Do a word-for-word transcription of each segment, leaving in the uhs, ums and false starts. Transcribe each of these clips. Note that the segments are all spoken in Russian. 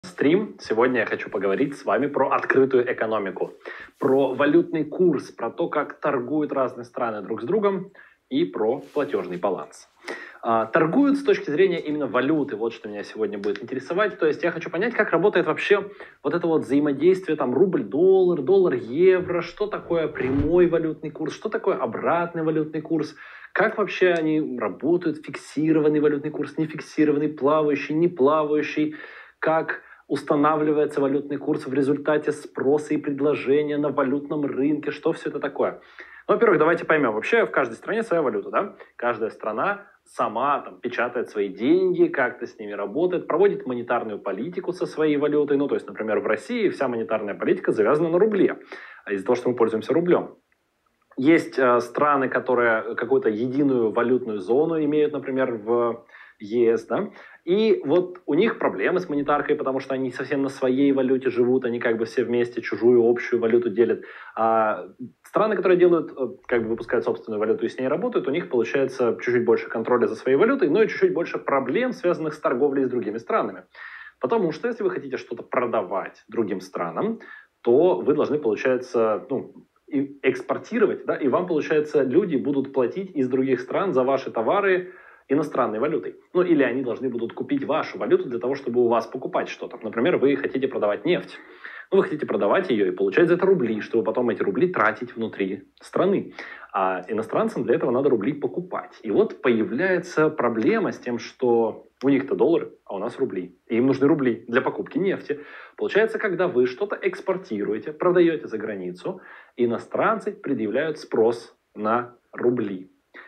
Стрим. Сегодня я хочу поговорить с вами про открытую экономику, про валютный курс, про то, как торгуют разные страны друг с другом и про платежный баланс. А, торгуют с точки зрения именно валюты, вот что меня сегодня будет интересовать. То есть я хочу понять, как работает вообще вот это вот взаимодействие, там, рубль-доллар, доллар-евро, что такое прямой валютный курс, что такое обратный валютный курс, как вообще они работают, фиксированный валютный курс, нефиксированный, плавающий, не плавающий, как устанавливается валютный курс в результате спроса и предложения на валютном рынке, что все это такое. Ну, во-первых, давайте поймем, вообще в каждой стране своя валюта, да? Каждая страна сама там печатает свои деньги, как-то с ними работает, проводит монетарную политику со своей валютой. Ну, то есть, например, в России вся монетарная политика завязана на рубле, из-за того, что мы пользуемся рублем. Есть э, страны, которые какую-то единую валютную зону имеют, например, в ЕС, да, и вот у них проблемы с монетаркой, потому что они совсем на своей валюте живут, они как бы все вместе чужую общую валюту делят. А страны, которые делают, как бы выпускают собственную валюту и с ней работают, у них получается чуть-чуть больше контроля за своей валютой, но и чуть-чуть больше проблем, связанных с торговлей с другими странами. Потому что если вы хотите что-то продавать другим странам, то вы должны, получается, ну, и экспортировать, да, и вам, получается, люди будут платить из других стран за ваши товары иностранной валютой. Ну, или они должны будут купить вашу валюту для того, чтобы у вас покупать что-то. Например, вы хотите продавать нефть. Ну, вы хотите продавать ее и получать за это рубли, чтобы потом эти рубли тратить внутри страны. А иностранцам для этого надо рубли покупать. И вот появляется проблема с тем, что у них-то доллары, а у нас рубли. И им нужны рубли для покупки нефти. Получается, когда вы что-то экспортируете, продаете за границу, иностранцы предъявляют спрос на рубли.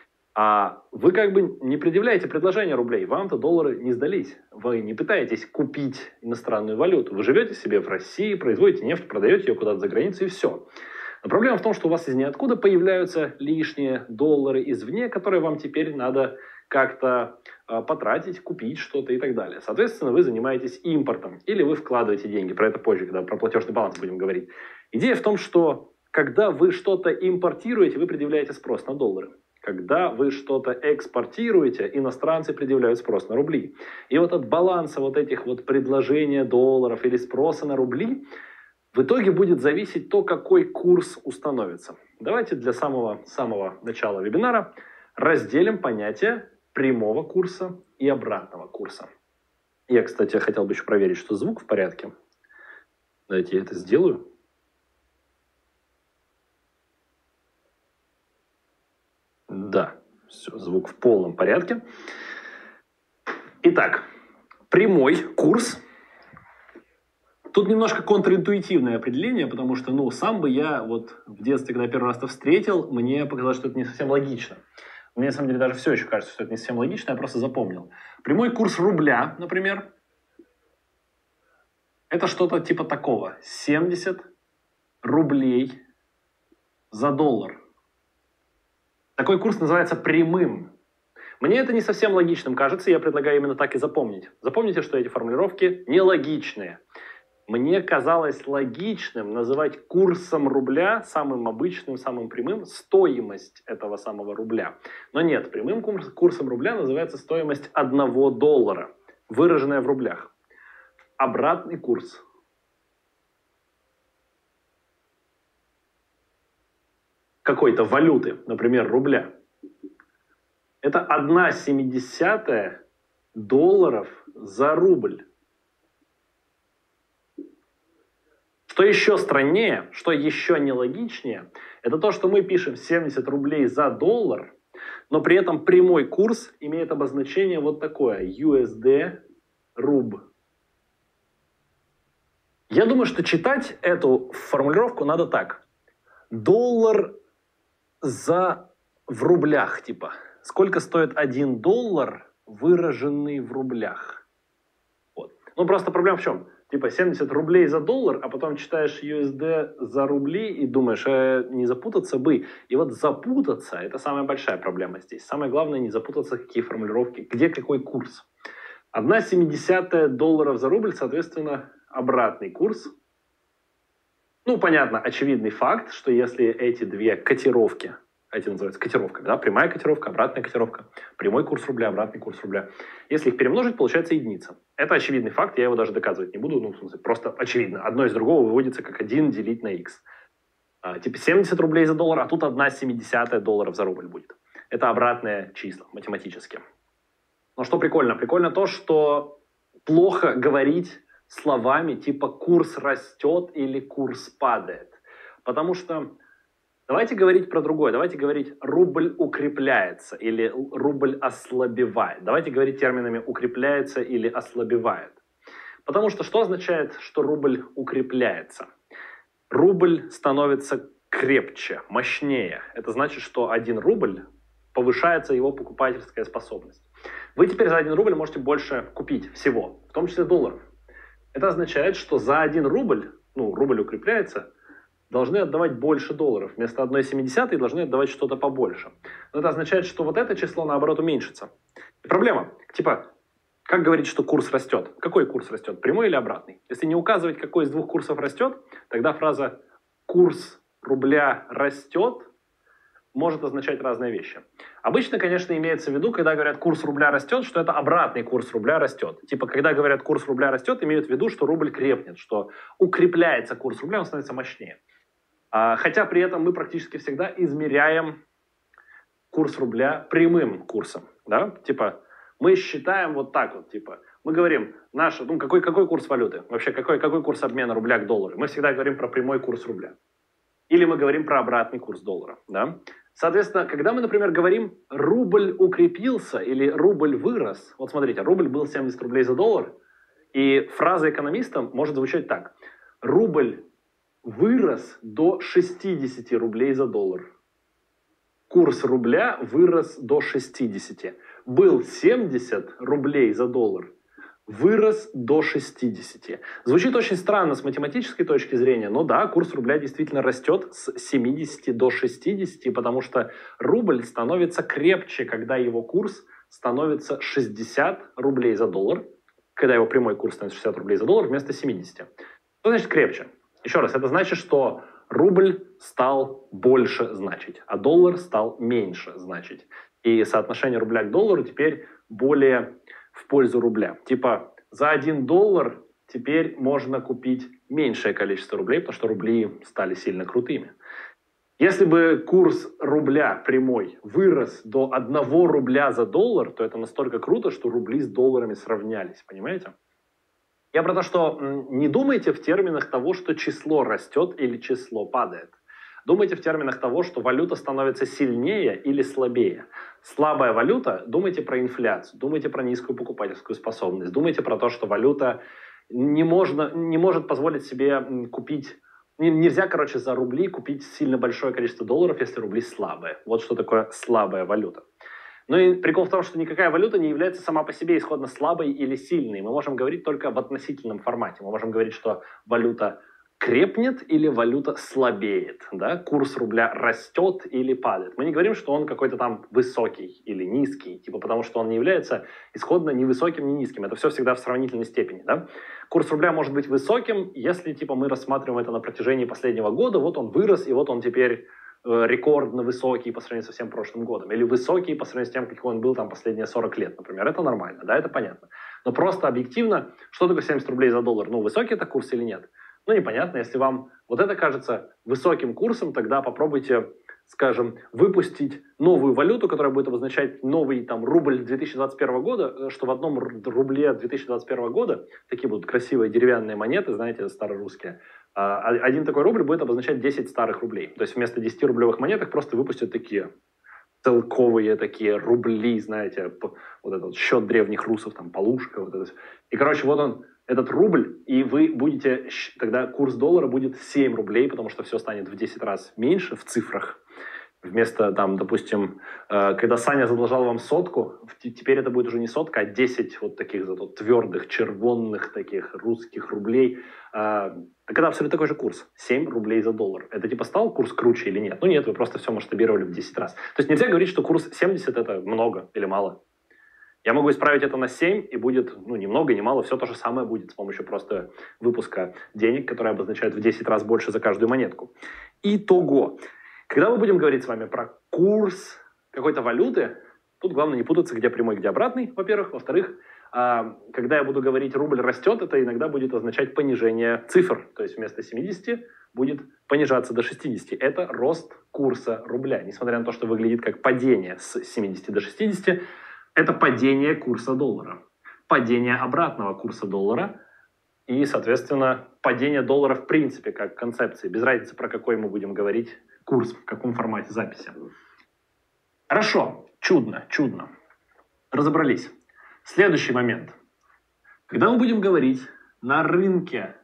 А вы как бы не предъявляете предложение рублей, вам-то доллары не сдались. Вы не пытаетесь купить иностранную валюту. Вы живете себе в России, производите нефть, продаете ее куда-то за границу и все. Но проблема в том, что у вас из ниоткуда появляются лишние доллары извне, которые вам теперь надо как-то э, потратить, купить что-то и так далее. Соответственно, вы занимаетесь импортом или вы вкладываете деньги. Про это позже, когда про платежный баланс будем говорить. Идея в том, что когда вы что-то импортируете, вы предъявляете спрос на доллары. Когда вы что-то экспортируете, иностранцы предъявляют спрос на рубли. И вот от баланса вот этих вот предложения долларов или спроса на рубли в итоге будет зависеть то, какой курс установится. Давайте для самого, самого начала вебинара разделим понятие прямого курса и обратного курса. Я, кстати, хотел бы еще проверить, что звук в порядке. Давайте я это сделаю. Да, все, звук в полном порядке. Итак, прямой курс. Тут немножко контринтуитивное определение, потому что, ну, сам бы я вот в детстве, когда первый раз это встретил, мне показалось, что это не совсем логично. Мне, на самом деле, даже все еще кажется, что это не совсем логично, я просто запомнил. Прямой курс рубля, например, это что-то типа такого. семьдесят рублей за доллар. Такой курс называется прямым. Мне это не совсем логичным кажется, я предлагаю именно так и запомнить. Запомните, что эти формулировки нелогичные. Мне казалось логичным называть курсом рубля, самым обычным, самым прямым, стоимость этого самого рубля. Но нет, прямым курсом рубля называется стоимость одного доллара, выраженная в рублях. Обратный курс какой-то валюты, например, рубля, это одна семидесятая долларов за рубль. Что еще страннее, что еще нелогичнее, это то, что мы пишем семьдесят рублей за доллар, но при этом прямой курс имеет обозначение вот такое, ю эс ди руб. Я думаю, что читать эту формулировку надо так. Доллар за в рублях, типа. Сколько стоит один доллар, выраженный в рублях? Вот. Ну, просто проблема в чем? Типа семьдесят рублей за доллар, а потом читаешь ю эс ди за рубли и думаешь, э, не запутаться бы. И вот запутаться – это самая большая проблема здесь. Самое главное – не запутаться, какие формулировки, где какой курс. одна семидесятая долларов за рубль, соответственно, обратный курс. Ну, понятно, очевидный факт, что если эти две котировки Эти называются котировками, да? Прямая котировка, обратная котировка, прямой курс рубля, обратный курс рубля. Если их перемножить, получается единица. Это очевидный факт, я его даже доказывать не буду, ну, в смысле, просто очевидно. Одно из другого выводится как один делить на х. А, типа семьдесят рублей за доллар, а тут одна семидесятая долларов за рубль будет. Это обратные числа математически. Но что прикольно? Прикольно то, что плохо говорить словами типа курс растет или курс падает. Потому что давайте говорить про другое. Давайте говорить рубль укрепляется или рубль ослабевает. Давайте говорить терминами укрепляется или ослабевает. Потому что что означает, что рубль укрепляется? Рубль становится крепче, мощнее. Это значит, что один рубль повышается его покупательская способность. Вы теперь за один рубль можете больше купить всего, в том числе долларов. Это означает, что за один рубль, ну, рубль укрепляется, должны отдавать больше долларов. Вместо одной семидесятой должны отдавать что-то побольше. Но это означает, что вот это число, наоборот, уменьшится. И проблема. Типа, как говорить, что курс растет? Какой курс растет? Прямой или обратный? Если не указывать, какой из двух курсов растет, тогда фраза «курс рубля растет» может означать разные вещи. Обычно, конечно, имеется в виду, когда говорят «курс рубля растет», что это обратный курс рубля растет. Типа, когда говорят «курс рубля растет», имеют в виду, что рубль крепнет, что укрепляется курс рубля, он становится мощнее. А, хотя при этом мы практически всегда измеряем курс рубля прямым курсом. Да? Типа, мы считаем вот так вот, типа, мы говорим, наш, ну, какой, какой курс валюты? Вообще, какой, какой курс обмена рубля к доллару? Мы всегда говорим про прямой курс рубля. Или мы говорим про обратный курс доллара. Да? Соответственно, когда мы, например, говорим «рубль укрепился» или «рубль вырос», вот смотрите, рубль был семьдесят рублей за доллар, и фраза экономиста может звучать так. Рубль вырос до шестидесяти рублей за доллар. Курс рубля вырос до шестидесяти. Был семьдесят рублей за доллар, вырос до шестидесяти. Звучит очень странно с математической точки зрения, но да, курс рубля действительно растет с семидесяти до шестидесяти, потому что рубль становится крепче, когда его курс становится шестьдесят рублей за доллар, когда его прямой курс становится шестьдесят рублей за доллар вместо семидесяти. Что значит крепче? Еще раз, это значит, что рубль стал больше значить, а доллар стал меньше значить. И соотношение рубля к доллару теперь более в пользу рубля. Типа за один доллар теперь можно купить меньшее количество рублей, потому что рубли стали сильно крутыми. Если бы курс рубля прямой вырос до одного рубля за доллар, то это настолько круто, что рубли с долларами сравнялись, понимаете? Я про то, что не думайте в терминах того, что число растет или число падает. Думайте в терминах того, что валюта становится сильнее или слабее. Слабая валюта, думайте про инфляцию, думайте про низкую покупательскую способность, думайте про то, что валюта не, можно, не может позволить себе купить, нельзя, короче, за рубли купить сильно большое количество долларов, если рубли слабые. Вот что такое слабая валюта. Ну и прикол в том, что никакая валюта не является сама по себе исходно слабой или сильной. Мы можем говорить только в относительном формате. Мы можем говорить, что валюта крепнет или валюта слабеет. Да? Курс рубля растет или падает. Мы не говорим, что он какой-то там высокий или низкий, типа, потому что он не является исходно ни высоким, ни низким. Это все всегда в сравнительной степени. Да? Курс рубля может быть высоким, если типа, мы рассматриваем это на протяжении последнего года. Вот он вырос, и вот он теперь рекордно высокий по сравнению со всем прошлым годом, или высокий по сравнению с тем, какой он был там последние сорок лет, например. Это нормально, да, это понятно. Но просто объективно, что такое семьдесят рублей за доллар? Ну, высокий это курс или нет? Ну, непонятно. Если вам вот это кажется высоким курсом, тогда попробуйте, скажем, выпустить новую валюту, которая будет обозначать новый там рубль две тысячи двадцать первого года, что в одном рубле две тысячи двадцать первого года, такие будут красивые деревянные монеты, знаете, старорусские, один такой рубль будет обозначать десять старых рублей. То есть вместо десяти рублевых монеток просто выпустят такие целковые такие рубли, знаете, вот этот счет древних русов, там, полушка, вот это. И, короче, вот он, этот рубль, и вы будете, тогда курс доллара будет семь рублей, потому что все станет в десять раз меньше в цифрах. Вместо, там, допустим, э, когда Саня задолжал вам сотку, теперь это будет уже не сотка, а десять вот таких зато твердых, червонных таких русских рублей. Э, когда абсолютно такой же курс. семь рублей за доллар. Это типа стал курс круче или нет? Ну нет, вы просто все масштабировали в десять раз. То есть нельзя говорить, что курс семьдесят это много или мало. Я могу исправить это на семь, и будет, ну, ни много, ни мало, все то же самое будет с помощью просто выпуска денег, которые обозначают в десять раз больше за каждую монетку. Итого. Когда мы будем говорить с вами про курс какой-то валюты, тут главное не путаться, где прямой, где обратный, во-первых. Во-вторых, когда я буду говорить «рубль растет», это иногда будет означать понижение цифр. То есть вместо семидесяти будет понижаться до шестидесяти. Это рост курса рубля. Несмотря на то, что выглядит как падение с семидесяти до шестидесяти, это падение курса доллара. Падение обратного курса доллара и, соответственно, падение доллара в принципе как концепции. Без разницы, про какой мы будем говорить курс, в каком формате записи. Хорошо, чудно, чудно. Разобрались. Следующий момент. Когда мы будем говорить на рынке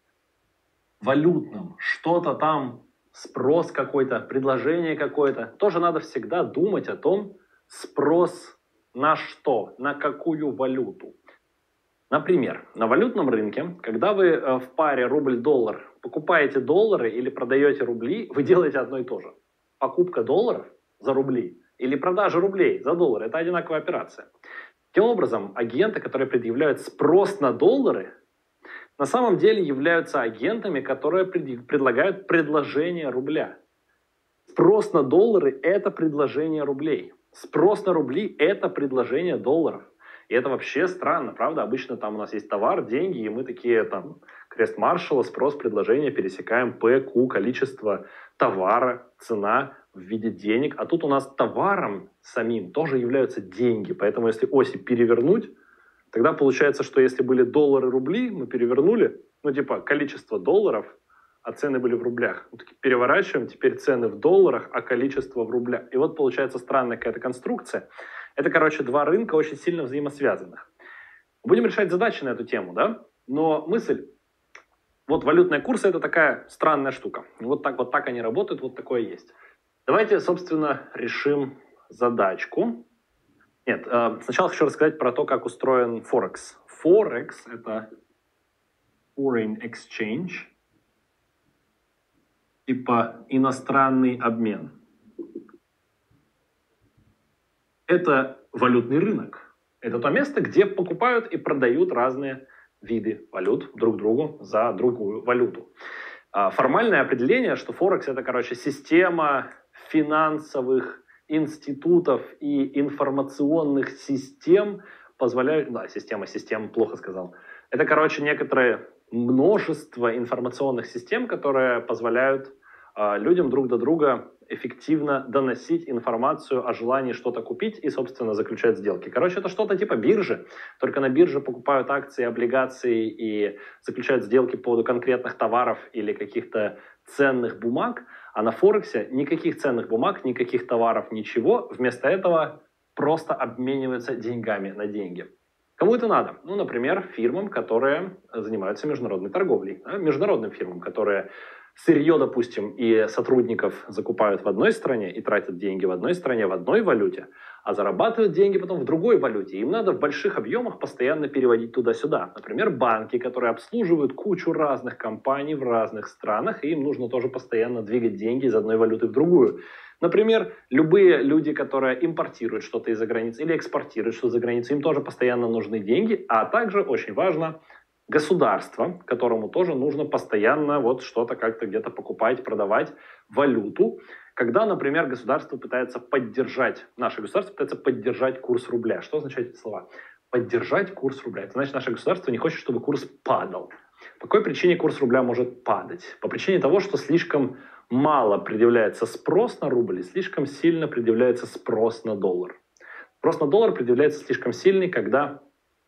валютном, что-то там, спрос какой-то, предложение какое-то, тоже надо всегда думать о том, спрос на что, на какую валюту. Например, на валютном рынке, когда вы в паре рубль-доллар покупаете доллары или продаете рубли, вы делаете одно и то же. Покупка долларов за рубли или продажа рублей за доллары – это одинаковая операция. Таким образом, агенты, которые предъявляют спрос на доллары, на самом деле являются агентами, которые предлагают предложение рубля. Спрос на доллары – это предложение рублей. Спрос на рубли – это предложение долларов. И это вообще странно, правда? Обычно там у нас есть товар, деньги, и мы такие там крест маршала, спрос, предложение, пересекаем P, Q, количество товара, цена в виде денег. А тут у нас товаром самим тоже являются деньги. Поэтому если оси перевернуть, тогда получается, что если были доллары, рубли, мы перевернули, ну типа количество долларов, а цены были в рублях. Мы таки переворачиваем, теперь цены в долларах, а количество в рублях. И вот получается странная какая-то конструкция. Это, короче, два рынка очень сильно взаимосвязанных. Будем решать задачи на эту тему, да? Но мысль, вот валютные курсы – это такая странная штука. Вот так, вот так они работают, вот такое есть. Давайте, собственно, решим задачку. Нет, э, сначала хочу рассказать про то, как устроен Форекс. Форекс – это Foreign Exchange, типа иностранный обмен. Это валютный рынок. Это то место, где покупают и продают разные виды валют друг другу за другую валюту. Формальное определение, что Форекс это, короче, система финансовых институтов и информационных систем, позволяют... Да, система систем, плохо сказал. Это, короче, некоторое множество информационных систем, которые позволяют э, людям друг до друга эффективно доносить информацию о желании что-то купить и, собственно, заключать сделки. Короче, это что-то типа биржи, только на бирже покупают акции, облигации и заключают сделки по поводу конкретных товаров или каких-то ценных бумаг, а на Форексе никаких ценных бумаг, никаких товаров, ничего. Вместо этого просто обмениваются деньгами на деньги. Кому это надо? Ну, например, фирмам, которые занимаются международной торговлей. Да? Международным фирмам, которые сырье, допустим, и сотрудников закупают в одной стране и тратят деньги в одной стране, в одной валюте, а зарабатывают деньги потом в другой валюте. Им надо в больших объемах постоянно переводить туда-сюда. Например, банки, которые обслуживают кучу разных компаний в разных странах, и им нужно тоже постоянно двигать деньги из одной валюты в другую. Например, любые люди, которые импортируют что-то из-за границы или экспортируют что-то за границу, им тоже постоянно нужны деньги, а также, очень важно, государство, которому тоже нужно постоянно вот что-то как-то где-то покупать, продавать, валюту. Когда, например, государство пытается поддержать, наше государство пытается поддержать курс рубля. Что означают эти слова? Поддержать курс рубля. Это значит, наше государство не хочет, чтобы курс падал. По какой причине курс рубля может падать? По причине того, что слишком мало предъявляется спрос на рубль и слишком сильно предъявляется спрос на доллар. Спрос на доллар предъявляется слишком сильный, когда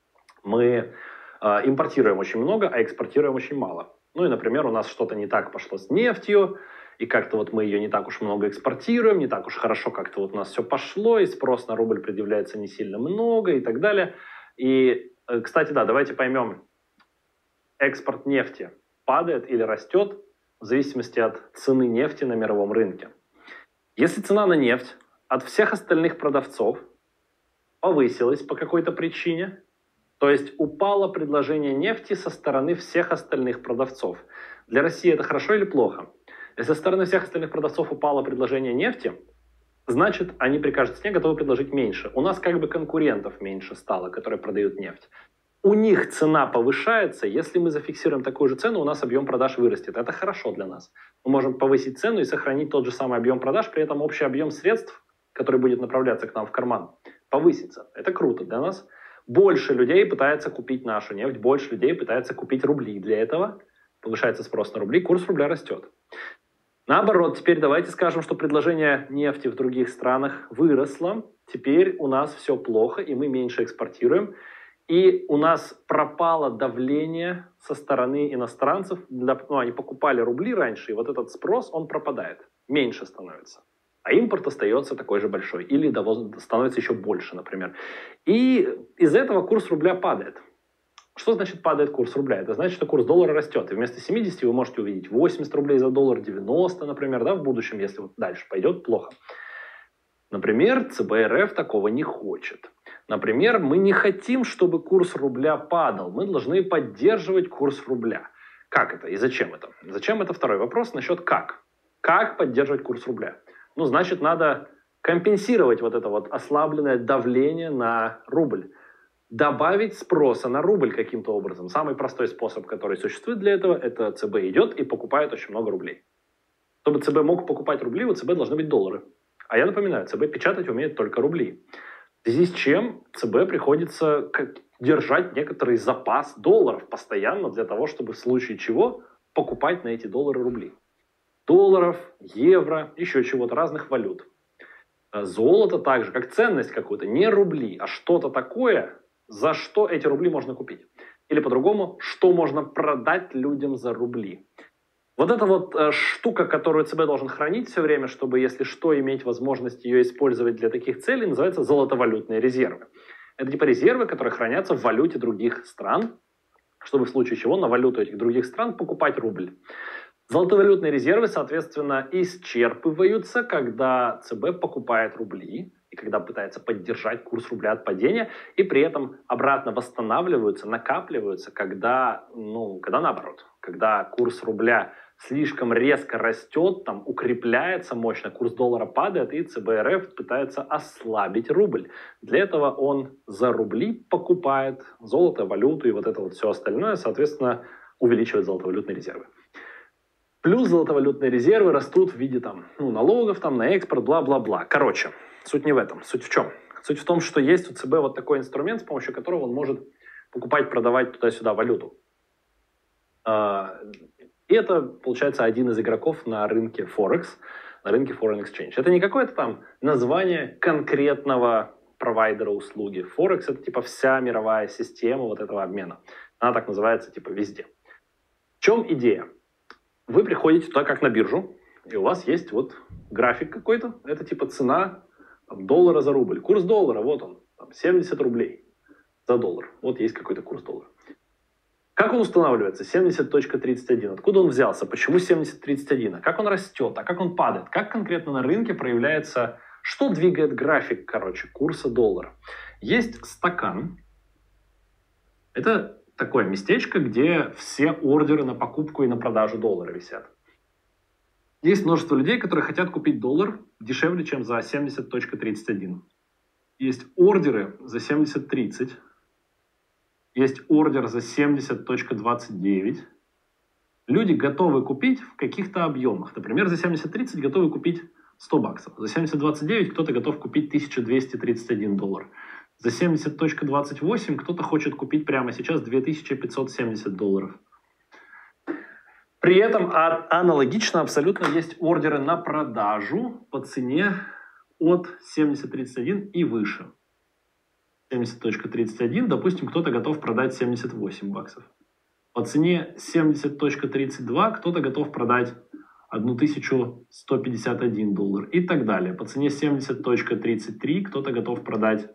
мы импортируем очень много, а экспортируем очень мало. Ну и, например, у нас что-то не так пошло с нефтью, и как-то вот мы ее не так уж много экспортируем, не так уж хорошо как-то вот у нас все пошло, и спрос на рубль предъявляется не сильно много и так далее. И, кстати, да, давайте поймем, экспорт нефти падает или растет в зависимости от цены нефти на мировом рынке. Если цена на нефть от всех остальных продавцов повысилась по какой-то причине, то есть упало предложение нефти со стороны всех остальных продавцов. Для России это хорошо или плохо? Если со стороны всех остальных продавцов упало предложение нефти, значит, они при каждой цене готовы предложить меньше. У нас как бы конкурентов меньше стало, которые продают нефть. у них цена повышается, если мы зафиксируем такую же цену, у нас объем продаж вырастет. Это хорошо для нас. Мы можем повысить цену и сохранить тот же самый объем продаж, при этом общий объем средств, который будет направляться к нам в карман, повысится. Это круто для нас. Больше людей пытается купить нашу нефть, больше людей пытается купить рубли. Для этого повышается спрос на рубли, курс рубля растет. Наоборот, теперь давайте скажем, что предложение нефти в других странах выросло. Теперь у нас все плохо, и мы меньше экспортируем. И у нас пропало давление со стороны иностранцев. Для, ну, они покупали рубли раньше, и вот этот спрос, он пропадает. Меньше становится. А импорт остается такой же большой. Или становится еще больше, например. И из этого курс рубля падает. Что значит падает курс рубля? Это значит, что курс доллара растет. И вместо семидесяти вы можете увидеть восемьдесят рублей за доллар, девяносто, например, да, в будущем, если вот дальше пойдет плохо. Например, ЦБ РФ такого не хочет. Например, мы не хотим, чтобы курс рубля падал. Мы должны поддерживать курс рубля. Как это и зачем это? Зачем это второй вопрос насчет как. Как поддерживать курс рубля? Ну, значит, надо компенсировать вот это вот ослабленное давление на рубль. Добавить спроса на рубль каким-то образом. Самый простой способ, который существует для этого, это ЦБ идет и покупает очень много рублей. Чтобы ЦБ мог покупать рубли, у ЦБ должны быть доллары. А я напоминаю, ЦБ печатать умеет только рубли. В связи с чем ЦБ приходится держать некоторый запас долларов постоянно для того, чтобы в случае чего покупать на эти доллары рубли. Долларов, евро, еще чего-то, разных валют. Золото также, как ценность какую-то, не рубли, а что-то такое, за что эти рубли можно купить. Или по-другому, что можно продать людям за рубли. Вот эта вот э, штука, которую ЦБ должен хранить все время, чтобы, если что, иметь возможность ее использовать для таких целей, называется золотовалютные резервы. Это типа резервы, которые хранятся в валюте других стран, чтобы в случае чего на валюту этих других стран покупать рубль. Золотовалютные резервы, соответственно, исчерпываются, когда ЦБ покупает рубли, и когда пытается поддержать курс рубля от падения, и при этом обратно восстанавливаются, накапливаются, когда, ну, когда наоборот, когда курс рубля слишком резко растет, там, укрепляется мощно, курс доллара падает, и ЦБ РФ пытается ослабить рубль. Для этого он за рубли покупает золото, валюту и вот это вот все остальное, соответственно, увеличивает золотовалютные резервы. Плюс золотовалютные резервы растут в виде там, ну, налогов там, на экспорт, бла-бла-бла. Короче, суть не в этом. Суть в чем? Суть в том, что есть у ЦБ вот такой инструмент, с помощью которого он может покупать, продавать туда-сюда валюту. И это, получается, один из игроков на рынке Форекс, на рынке Foreign Exchange. Это не какое-то там название конкретного провайдера услуги. Форекс — это типа вся мировая система вот этого обмена. Она так называется типа везде. В чем идея? Вы приходите туда как на биржу, и у вас есть вот график какой-то. Это типа цена там, доллара за рубль. Курс доллара, вот он, там, семьдесят рублей за доллар. Вот есть какой-то курс доллара. Как он устанавливается? семьдесят тридцать один. Откуда он взялся? Почему семьдесят тридцать один? А как он растет? А как он падает? Как конкретно на рынке проявляется... Что двигает график, короче, курса доллара? Есть стакан. Это такое местечко, где все ордеры на покупку и на продажу доллара висят. Есть множество людей, которые хотят купить доллар дешевле, чем за семьдесят тридцать один. Есть ордеры за семьдесят тридцать. Есть ордер за семьдесят двадцать девять. Люди готовы купить в каких-то объемах. Например, за семьдесят тридцать готовы купить сто баксов. За семьдесят двадцать девять кто-то готов купить тысяча двести тридцать один доллар. За семьдесят двадцать восемь кто-то хочет купить прямо сейчас две тысячи пятьсот семьдесят долларов. При этом а, аналогично абсолютно есть ордеры на продажу по цене от семьдесят тридцать один и выше. семьдесят тридцать один, допустим, кто-то готов продать семьдесят восемь баксов. По цене семьдесят тридцать два кто-то готов продать тысячу сто пятьдесят один доллар и так далее. По цене семьдесят тридцать три кто-то готов продать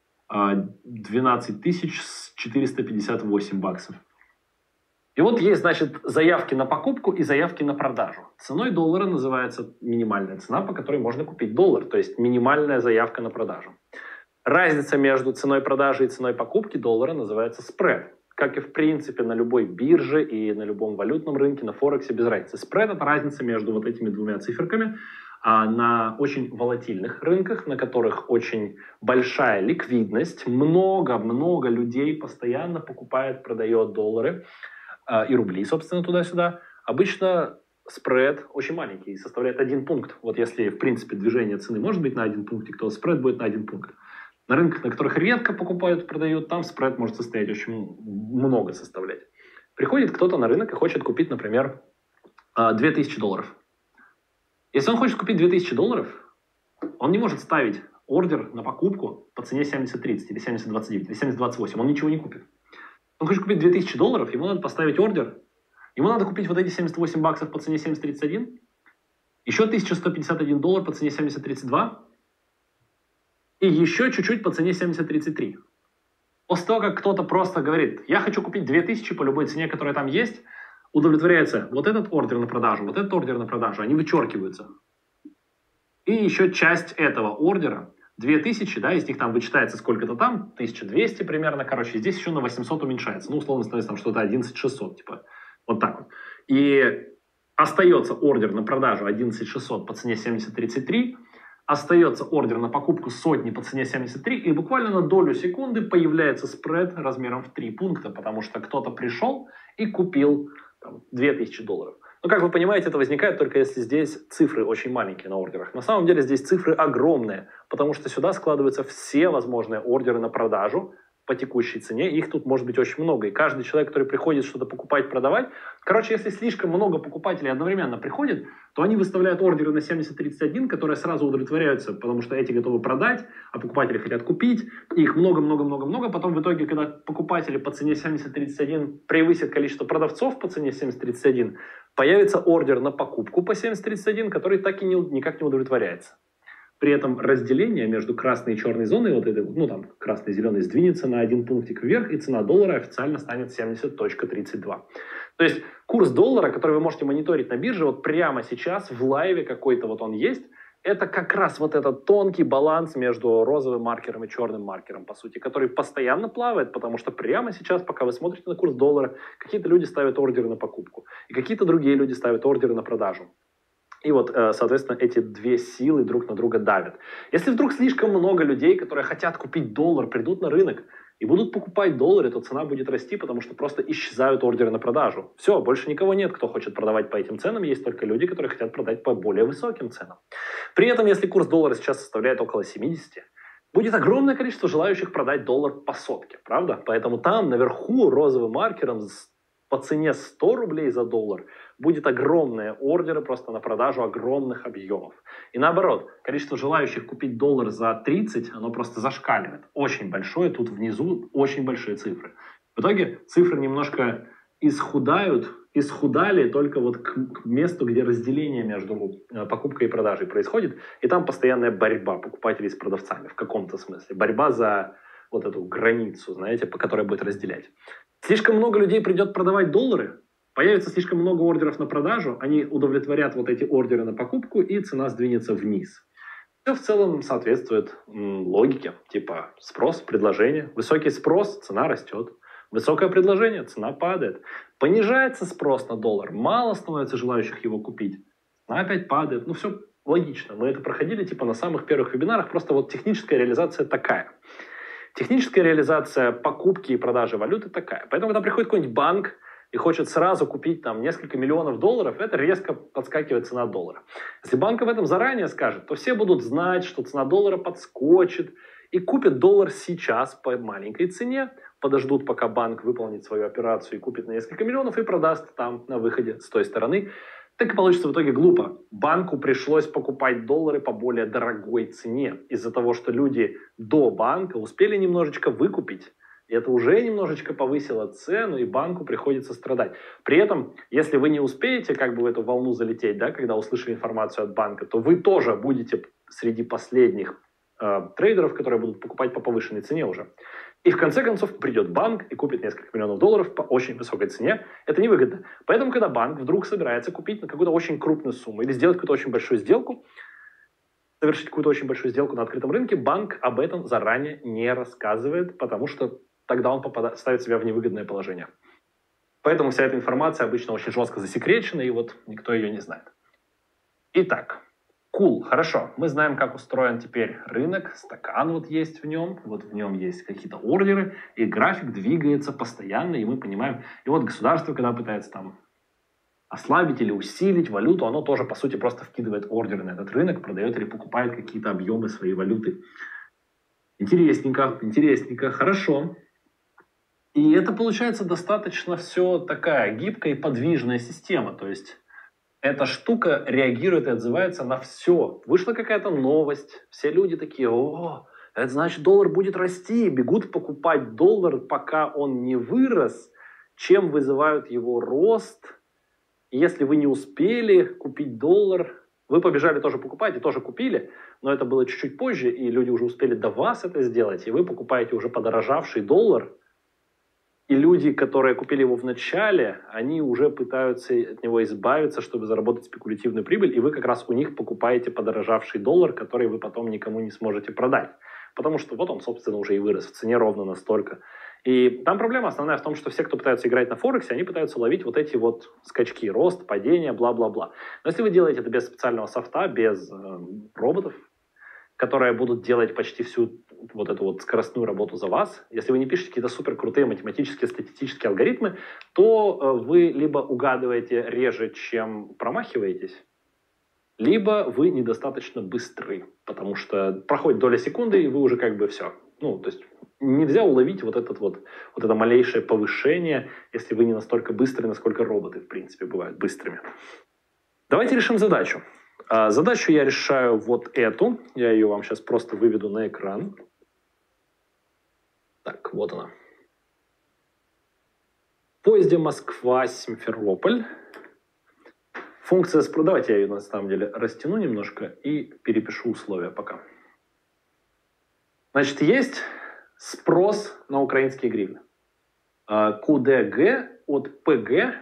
двенадцать тысяч четыреста пятьдесят восемь баксов. И вот есть, значит, заявки на покупку и заявки на продажу. Ценой доллара называется минимальная цена, по которой можно купить доллар, то есть минимальная заявка на продажу. Разница между ценой продажи и ценой покупки доллара называется спред. Как и в принципе на любой бирже и на любом валютном рынке, на Форексе, без разницы. Спред — это разница между вот этими двумя циферками. А на очень волатильных рынках, на которых очень большая ликвидность, много-много людей постоянно покупает, продает доллары э, и рубли, собственно, туда-сюда, обычно спред очень маленький, составляет один пункт. Вот если, в принципе, движение цены может быть на один пунктик, то спред будет на один пункт. На рынках, на которых редко покупают, продают, там спред может состоять очень много составлять. Приходит кто-то на рынок и хочет купить, например, две тысячи долларов. Если он хочет купить две тысячи долларов, он не может ставить ордер на покупку по цене семьдесят тридцать или семьдесят двадцать девять или семьдесят двадцать восемь. Он ничего не купит. Он хочет купить две тысячи долларов, ему надо поставить ордер. Ему надо купить вот эти семьдесят восемь баксов по цене семьдесят тридцать один, еще тысяча сто пятьдесят один доллар по цене семьдесят тридцать два и еще чуть-чуть по цене семьдесят тридцать три. После того, как кто-то просто говорит, я хочу купить две тысячи по любой цене, которая там есть, удовлетворяется вот этот ордер на продажу, вот этот ордер на продажу, они вычеркиваются. И еще часть этого ордера, две тысячи, да, из них там вычитается сколько-то там, тысяча двести примерно, короче, здесь еще на восемьсот уменьшается. Ну, условно становится там что-то одиннадцать шестьсот, типа, вот так вот. И остается ордер на продажу одиннадцать шестьсот по цене семьдесят тридцать три, остается ордер на покупку сотни по цене семьдесят три, и буквально на долю секунды появляется спред размером в три пункта, потому что кто-то пришел и купил там, две тысячи долларов. Но, как вы понимаете, это возникает только если здесь цифры очень маленькие на ордерах. На самом деле здесь цифры огромные, потому что сюда складываются все возможные ордеры на продажу по текущей цене. Их тут может быть очень много. И каждый человек, который приходит что-то покупать, продавать, короче, если слишком много покупателей одновременно приходит, то они выставляют ордеры на семьдесят тридцать один, которые сразу удовлетворяются, потому что эти готовы продать, а покупатели хотят купить. Их много-много-много-много. Потом в итоге, когда покупатели по цене семьдесят тридцать один превысят количество продавцов по цене семьдесят тридцать один, появится ордер на покупку по семьдесят тридцать один, который так и не, никак не удовлетворяется. При этом разделение между красной и черной зоной, вот этой, ну там красный и зеленый, сдвинется на один пунктик вверх, и цена доллара официально станет семьдесят тридцать два. То есть курс доллара, который вы можете мониторить на бирже, вот прямо сейчас в лайве какой-то вот он есть, это как раз вот этот тонкий баланс между розовым маркером и черным маркером, по сути, который постоянно плавает, потому что прямо сейчас, пока вы смотрите на курс доллара, какие-то люди ставят ордеры на покупку, и какие-то другие люди ставят ордеры на продажу. И вот, соответственно, эти две силы друг на друга давят. Если вдруг слишком много людей, которые хотят купить доллар, придут на рынок и будут покупать доллары, то цена будет расти, потому что просто исчезают ордеры на продажу. Все, больше никого нет, кто хочет продавать по этим ценам, есть только люди, которые хотят продать по более высоким ценам. При этом, если курс доллара сейчас составляет около семидесяти, будет огромное количество желающих продать доллар по сотке, правда? Поэтому там наверху розовым маркером по цене сто рублей за доллар будет огромные ордеры просто на продажу огромных объемов. И наоборот, количество желающих купить доллар за тридцать, оно просто зашкаливает. Очень большое, тут внизу очень большие цифры. В итоге цифры немножко исхудают, исхудали только вот к, к месту, где разделение между покупкой и продажей происходит. И там постоянная борьба покупателей с продавцами в каком-то смысле. Борьба за вот эту границу, знаете, по которой будет разделять. Слишком много людей придет продавать доллары, появится слишком много ордеров на продажу, они удовлетворят вот эти ордеры на покупку, и цена сдвинется вниз. Все в целом соответствует м, логике, типа спрос, предложение. Высокий спрос, цена растет. Высокое предложение, цена падает. Понижается спрос на доллар, мало становится желающих его купить, цена опять падает. Ну все логично, мы это проходили типа на самых первых вебинарах, просто вот техническая реализация такая. Техническая реализация покупки и продажи валюты такая. Поэтому, когда приходит какой-нибудь банк и хочет сразу купить там несколько миллионов долларов, это резко подскакивает цена доллара. Если банк об этом заранее скажет, то все будут знать, что цена доллара подскочит и купят доллар сейчас по маленькой цене, подождут, пока банк выполнит свою операцию и купит на несколько миллионов и продаст там на выходе с той стороны. Так и получится в итоге глупо. Банку пришлось покупать доллары по более дорогой цене из-за того, что люди до банка успели немножечко выкупить. И это уже немножечко повысило цену, и банку приходится страдать. При этом, если вы не успеете как бы в эту волну залететь, да, когда услышали информацию от банка, то вы тоже будете среди последних э, трейдеров, которые будут покупать по повышенной цене уже. И в конце концов придет банк и купит несколько миллионов долларов по очень высокой цене. Это невыгодно. Поэтому, когда банк вдруг собирается купить на какую-то очень крупную сумму или сделать какую-то очень большую сделку, совершить какую-то очень большую сделку на открытом рынке, банк об этом заранее не рассказывает, потому что тогда он попадает, ставит себя в невыгодное положение. Поэтому вся эта информация обычно очень жестко засекречена, и вот никто ее не знает. Итак, Cool, хорошо. Мы знаем, как устроен теперь рынок. Стакан вот есть в нем, вот в нем есть какие-то ордеры, и график двигается постоянно, и мы понимаем. И вот государство, когда пытается там ослабить или усилить валюту, оно тоже, по сути, просто вкидывает ордеры на этот рынок, продает или покупает какие-то объемы своей валюты. Интересненько, интересненько, хорошо. И это получается достаточно все такая гибкая и подвижная система. То есть эта штука реагирует и отзывается на все. Вышла какая-то новость, все люди такие: о, это значит, доллар будет расти, бегут покупать доллар, пока он не вырос, чем вызывают его рост. И если вы не успели купить доллар, вы побежали тоже покупать и тоже купили, но это было чуть-чуть позже, и люди уже успели до вас это сделать, и вы покупаете уже подорожавший доллар. И люди, которые купили его в начале, они уже пытаются от него избавиться, чтобы заработать спекулятивную прибыль, и вы как раз у них покупаете подорожавший доллар, который вы потом никому не сможете продать. Потому что вот он, собственно, уже и вырос в цене ровно настолько. И там проблема основная в том, что все, кто пытаются играть на Форексе, они пытаются ловить вот эти вот скачки, рост, падение, бла-бла-бла. Но если вы делаете это без специального софта, без э, роботов, которые будут делать почти всю вот эту вот скоростную работу за вас, если вы не пишете какие-то супер крутые математические, статистические алгоритмы, то э, вы либо угадываете реже, чем промахиваетесь, либо вы недостаточно быстры, потому что проходит доля секунды, и вы уже как бы все. Ну, то есть нельзя уловить вот, этот вот, вот это малейшее повышение, если вы не настолько быстры, насколько роботы, в принципе, бывают быстрыми. Давайте решим задачу. А, задачу я решаю вот эту. Я ее вам сейчас просто выведу на экран. Так, вот она. В поезде Москва-Симферополь. Функция спроса. Давайте я ее на самом деле растяну немножко и перепишу условия пока. Значит, есть спрос на украинские гривны. ку дэ гэ от пэ гэ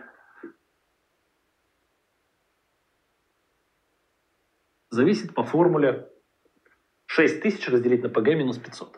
зависит по формуле шесть тысяч разделить на пэ гэ минус пятьсот.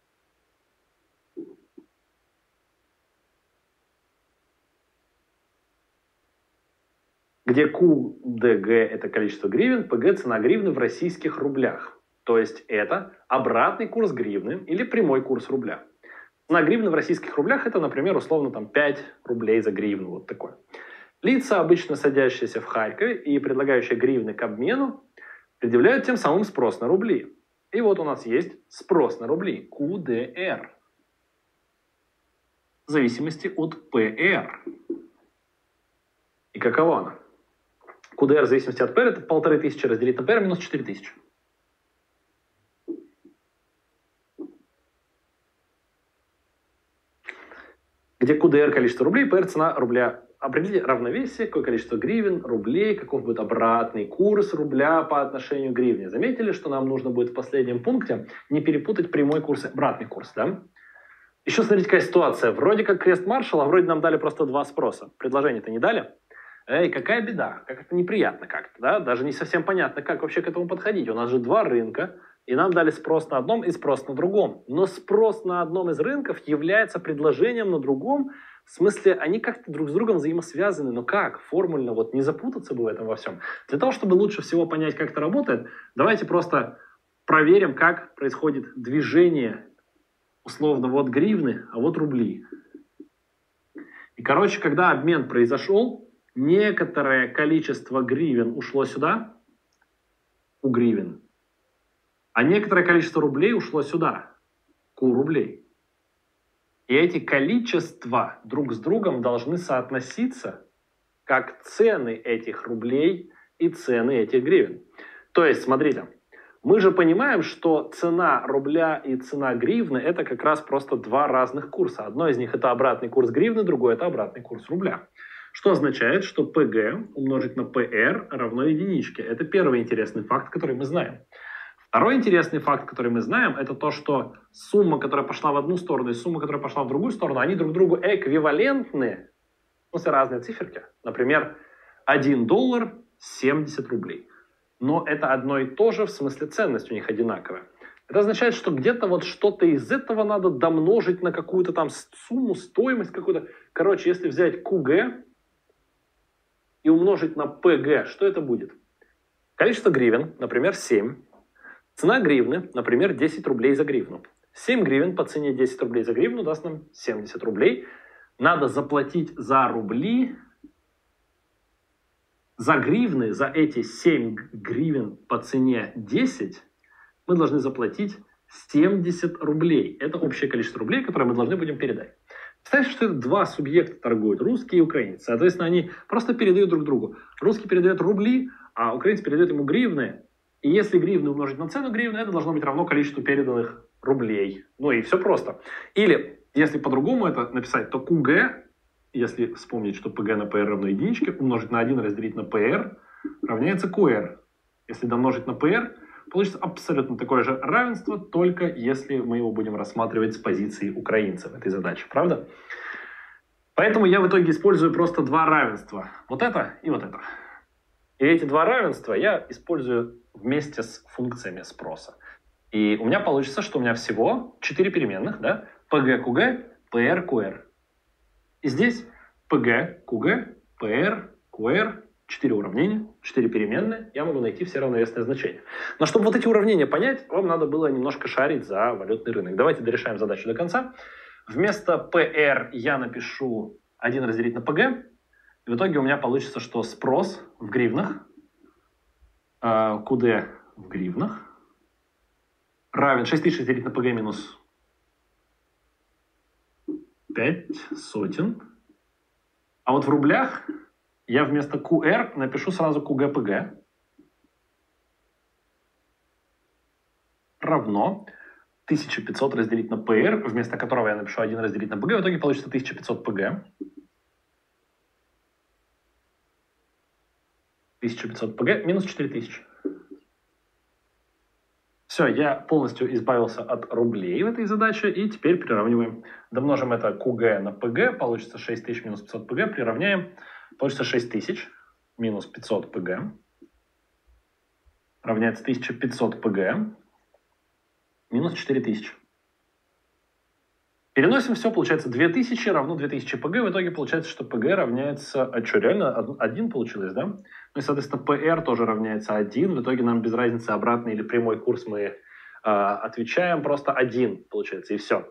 Где ку дэ гэ это количество гривен, пэ гэ цена гривны в российских рублях. То есть это обратный курс гривны или прямой курс рубля. Цена гривны в российских рублях это, например, условно там пять рублей за гривну. Вот такое. Лица, обычно садящиеся в Харькове и предлагающие гривны к обмену, предъявляют тем самым спрос на рубли. И вот у нас есть спрос на рубли, ку дэ эр, в зависимости от пэ эр. И какова она? ку дэ эр в зависимости от пэ эр это полторы тысячи разделить на пэ эр минус четыре тысячи. Где ку дэ эр количество рублей, пэ эр цена рубля. Определите равновесие, какое количество гривен, рублей, каков будет обратный курс рубля по отношению к гривне. Заметили, что нам нужно будет в последнем пункте не перепутать прямой курс и обратный курс, да? Еще смотрите, какая ситуация. Вроде как крест маршала, вроде нам дали просто два спроса. Предложение-то не дали? Эй, какая беда, как это неприятно как-то, да? Даже не совсем понятно, как вообще к этому подходить. У нас же два рынка, и нам дали спрос на одном и спрос на другом. Но спрос на одном из рынков является предложением на другом. В смысле, они как-то друг с другом взаимосвязаны. Но как? Формульно вот не запутаться бы в этом во всем. Для того, чтобы лучше всего понять, как это работает, давайте просто проверим, как происходит движение, условно, вот гривны, а вот рубли. И, короче, когда обмен произошел, некоторое количество гривен ушло сюда, у гривен, а некоторое количество рублей ушло сюда, ку рублей. И эти количества друг с другом должны соотноситься, как цены этих рублей и цены этих гривен. То есть, смотрите, мы же понимаем, что цена рубля и цена гривны – это как раз просто два разных курса. Одно из них – это обратный курс гривны, другое – это обратный курс рубля. Что означает, что пэ гэ умножить на пэ эр равно единичке. Это первый интересный факт, который мы знаем. Второй интересный факт, который мы знаем, это то, что сумма, которая пошла в одну сторону, и сумма, которая пошла в другую сторону, они друг другу эквивалентны. В смысле, разные циферки. Например, один доллар семьдесят рублей. Но это одно и то же, в смысле ценность у них одинаковая. Это означает, что где-то вот что-то из этого надо домножить на какую-то там сумму, стоимость какую-то. Короче, если взять ку гэ и умножить на пэ гэ, что это будет? Количество гривен, например, семь. Цена гривны, например, десять рублей за гривну. семь гривен по цене десять рублей за гривну даст нам семьдесят рублей. Надо заплатить за рубли, за гривны, за эти семь гривен по цене десять, мы должны заплатить семьдесят рублей. Это общее количество рублей, которое мы должны будем передать. Представьте, что это два субъекта торгуют, русские и украинцы. Соответственно, они просто передают друг другу. Русский передает рубли, а украинец передает ему гривны. И если гривны умножить на цену гривны, это должно быть равно количеству переданных рублей. Ну и все просто. Или, если по-другому это написать, то КУГ, если вспомнить, что ПГ на ПР равно единичке, умножить на один разделить на ПР равняется КУР. Если домножить на ПР, получится абсолютно такое же равенство, только если мы его будем рассматривать с позиции украинца в этой задаче. Правда? Поэтому я в итоге использую просто два равенства. Вот это и вот это. И эти два равенства я использую вместе с функциями спроса. И у меня получится, что у меня всего четыре переменных, да? ПГ, КУГ, ПР, КУР. И здесь ПГ, КУГ, ПР, КУР, четыре уравнения, четыре переменные. Я могу найти все равновесные значения. Но чтобы вот эти уравнения понять, вам надо было немножко шарить за валютный рынок. Давайте дорешаем задачу до конца. Вместо ПР я напишу один разделить на ПГ. И в итоге у меня получится, что спрос в гривнах, э, КУД в гривнах, равен шесть тысяч разделить на ПГ минус пять сотен. А вот в рублях я вместо КУР напишу сразу КУГ-ПГ равно тысяча пятьсот разделить на ПР, вместо которого я напишу один разделить на ПГ. В итоге получится тысяча пятьсот ПГ. тысяча пятьсот ПГ минус четыре тысячи. Все, я полностью избавился от рублей в этой задаче, и теперь приравниваем. Домножим это КУГ на ПГ, получится шесть тысяч минус пятьсот ПГ, приравняем, получится шесть тысяч минус пятьсот ПГ, равняется тысяча пятьсот ПГ, минус четыре тысячи. Переносим все, получается две тысячи равно две тысячи ПГ, в итоге получается, что ПГ равняется, а что, реально один получилось, да? Ну и, соответственно, ПР тоже равняется один. В итоге нам без разницы обратный или прямой курс мы э, отвечаем. Просто один получается, и все.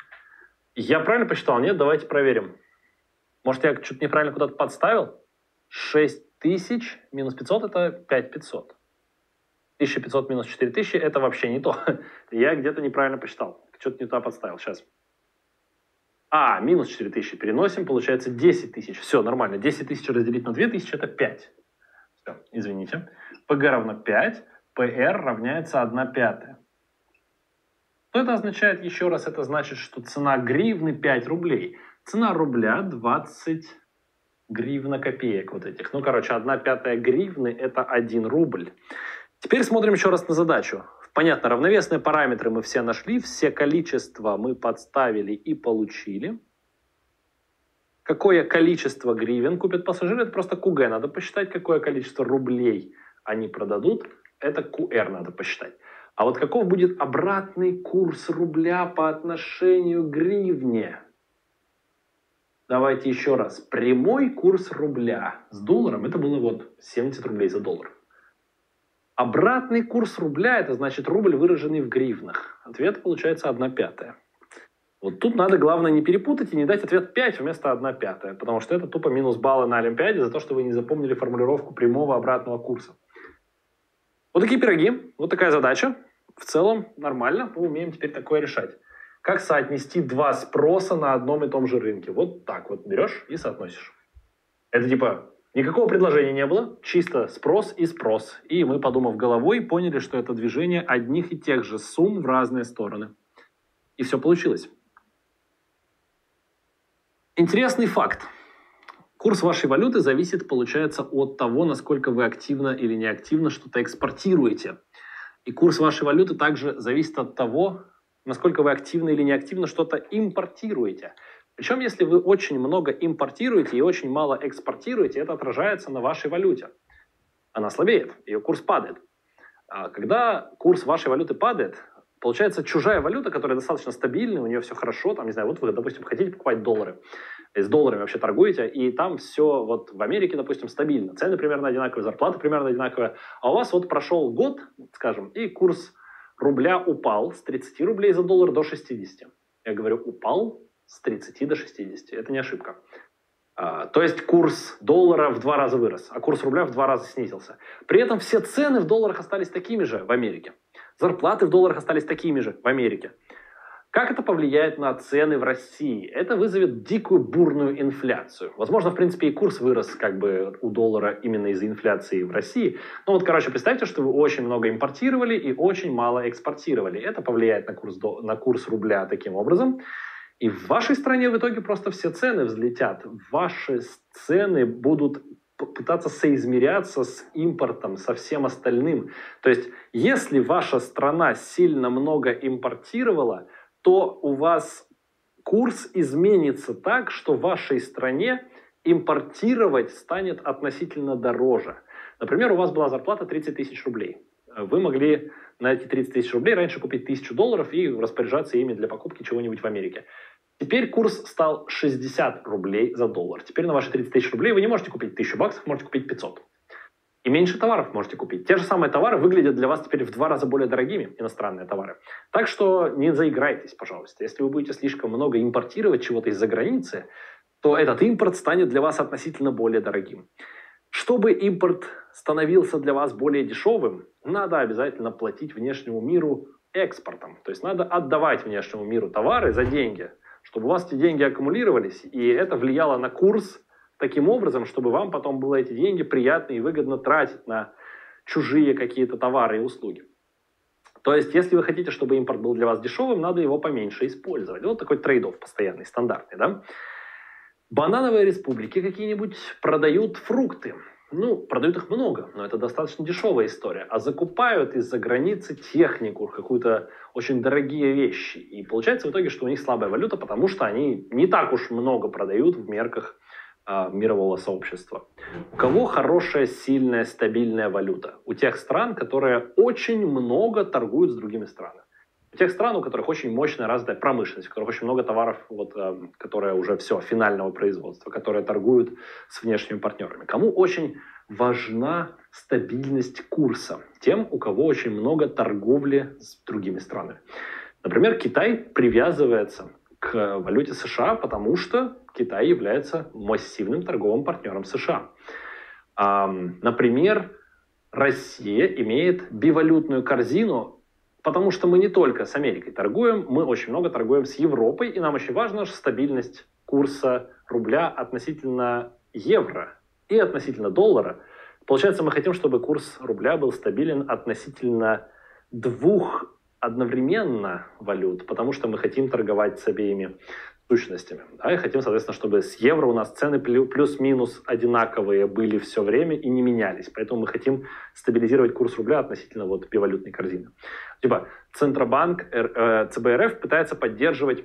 Я правильно посчитал? Нет? Давайте проверим. Может, я что-то неправильно куда-то подставил? шесть тысяч минус пятьсот – это пять тысяч пятьсот. тысяча пятьсот минус четыре тысячи – это вообще не то. Я где-то неправильно посчитал. Что-то не туда подставил. Сейчас. А, минус четыре тысячи переносим. Получается десять тысяч. Все, нормально. десять тысяч разделить на две тысячи – это пять. Все, извините. ПГ равно пять, ПР равняется одна пятая. Что это означает? Еще раз, это значит, что цена гривны пять рублей. Цена рубля двадцать гривна копеек вот этих. Ну, короче, одна пятая гривны – это один рубль. Теперь смотрим еще раз на задачу. Понятно, равновесные параметры мы все нашли, все количества мы подставили и получили. Какое количество гривен купят пассажиры, это просто КУГ. Надо посчитать, какое количество рублей они продадут. Это КУР надо посчитать. А вот каков будет обратный курс рубля по отношению к гривне? Давайте еще раз. Прямой курс рубля с долларом, это было вот семьдесят рублей за доллар. Обратный курс рубля, это значит рубль, выраженный в гривнах. Ответ получается одна пятая. Вот тут надо, главное, не перепутать и не дать ответ пять вместо одна пятая, потому что это тупо минус баллы на Олимпиаде за то, что вы не запомнили формулировку прямого обратного курса. Вот такие пироги, вот такая задача. В целом нормально, мы умеем теперь такое решать. Как соотнести два спроса на одном и том же рынке? Вот так вот берешь и соотносишь. Это типа никакого предложения не было, чисто спрос и спрос. И мы, подумав головой, поняли, что это движение одних и тех же сумм в разные стороны. И все получилось. Интересный факт. Курс вашей валюты зависит, получается, от того, насколько вы активно или неактивно что-то экспортируете. И курс вашей валюты также зависит от того, насколько вы активно или неактивно что-то импортируете. Причем, если вы очень много импортируете и очень мало экспортируете, это отражается на вашей валюте. Она слабеет, ее курс падает. А когда курс вашей валюты падает, получается, чужая валюта, которая достаточно стабильная, у нее все хорошо, там, не знаю, вот вы, допустим, хотите покупать доллары, с долларами вообще торгуете, и там все вот в Америке, допустим, стабильно. Цены примерно одинаковые, зарплаты примерно одинаковые. А у вас вот прошел год, скажем, и курс рубля упал с тридцати рублей за доллар до шестидесяти. Я говорю, упал с тридцати до шестидесяти. Это не ошибка. А, то есть курс доллара в два раза вырос, а курс рубля в два раза снизился. При этом все цены в долларах остались такими же в Америке. Зарплаты в долларах остались такими же в Америке. Как это повлияет на цены в России? Это вызовет дикую бурную инфляцию. Возможно, в принципе, и курс вырос как бы у доллара именно из-за инфляции в России. Ну вот, короче, представьте, что вы очень много импортировали и очень мало экспортировали. Это повлияет на курс, на курс рубля таким образом. И в вашей стране в итоге просто все цены взлетят. Ваши цены будут пытаться соизмеряться с импортом, со всем остальным. То есть, если ваша страна сильно много импортировала, то у вас курс изменится так, что в вашей стране импортировать станет относительно дороже. Например, у вас была зарплата тридцать тысяч рублей. Вы могли на эти тридцать тысяч рублей раньше купить тысячу долларов и распоряжаться ими для покупки чего-нибудь в Америке. Теперь курс стал шестьдесят рублей за доллар. Теперь на ваши тридцать тысяч рублей вы не можете купить тысячу баксов, можете купить пятьсот. И меньше товаров можете купить. Те же самые товары выглядят для вас теперь в два раза более дорогими, иностранные товары. Так что не заиграйтесь, пожалуйста. Если вы будете слишком много импортировать чего-то из-за границы, то этот импорт станет для вас относительно более дорогим. Чтобы импорт становился для вас более дешевым, надо обязательно платить внешнему миру экспортом. То есть надо отдавать внешнему миру товары за деньги, чтобы у вас эти деньги аккумулировались, и это влияло на курс таким образом, чтобы вам потом было эти деньги приятно и выгодно тратить на чужие какие-то товары и услуги. То есть, если вы хотите, чтобы импорт был для вас дешевым, надо его поменьше использовать. Вот такой трейд-офф постоянный, стандартный, да? Банановые республики какие-нибудь продают фрукты. Ну, продают их много, но это достаточно дешевая история. А закупают из-за границы технику, какую-то очень дорогие вещи. И получается в итоге, что у них слабая валюта, потому что они не так уж много продают в мерках а, мирового сообщества. У кого хорошая, сильная, стабильная валюта? У тех стран, которые очень много торгуют с другими странами. У тех стран, у которых очень мощная развитая промышленность, у которых очень много товаров, вот, э, которые уже все, финального производства, которые торгуют с внешними партнерами. Кому очень важна стабильность курса? Тем, у кого очень много торговли с другими странами. Например, Китай привязывается к валюте США, потому что Китай является массивным торговым партнером США. А, например, Россия имеет бивалютную корзину, потому что мы не только с Америкой торгуем, мы очень много торгуем с Европой, и нам очень важна стабильность курса рубля относительно евро и относительно доллара. Получается, мы хотим, чтобы курс рубля был стабилен относительно двух одновременно валют, потому что мы хотим торговать с обеими сущностями. Да, и хотим, соответственно, чтобы с евро у нас цены плюс-минус одинаковые были все время и не менялись. Поэтому мы хотим стабилизировать курс рубля относительно вот бивалютной корзины. Типа Центробанк, э, ЦБ РФ пытается поддерживать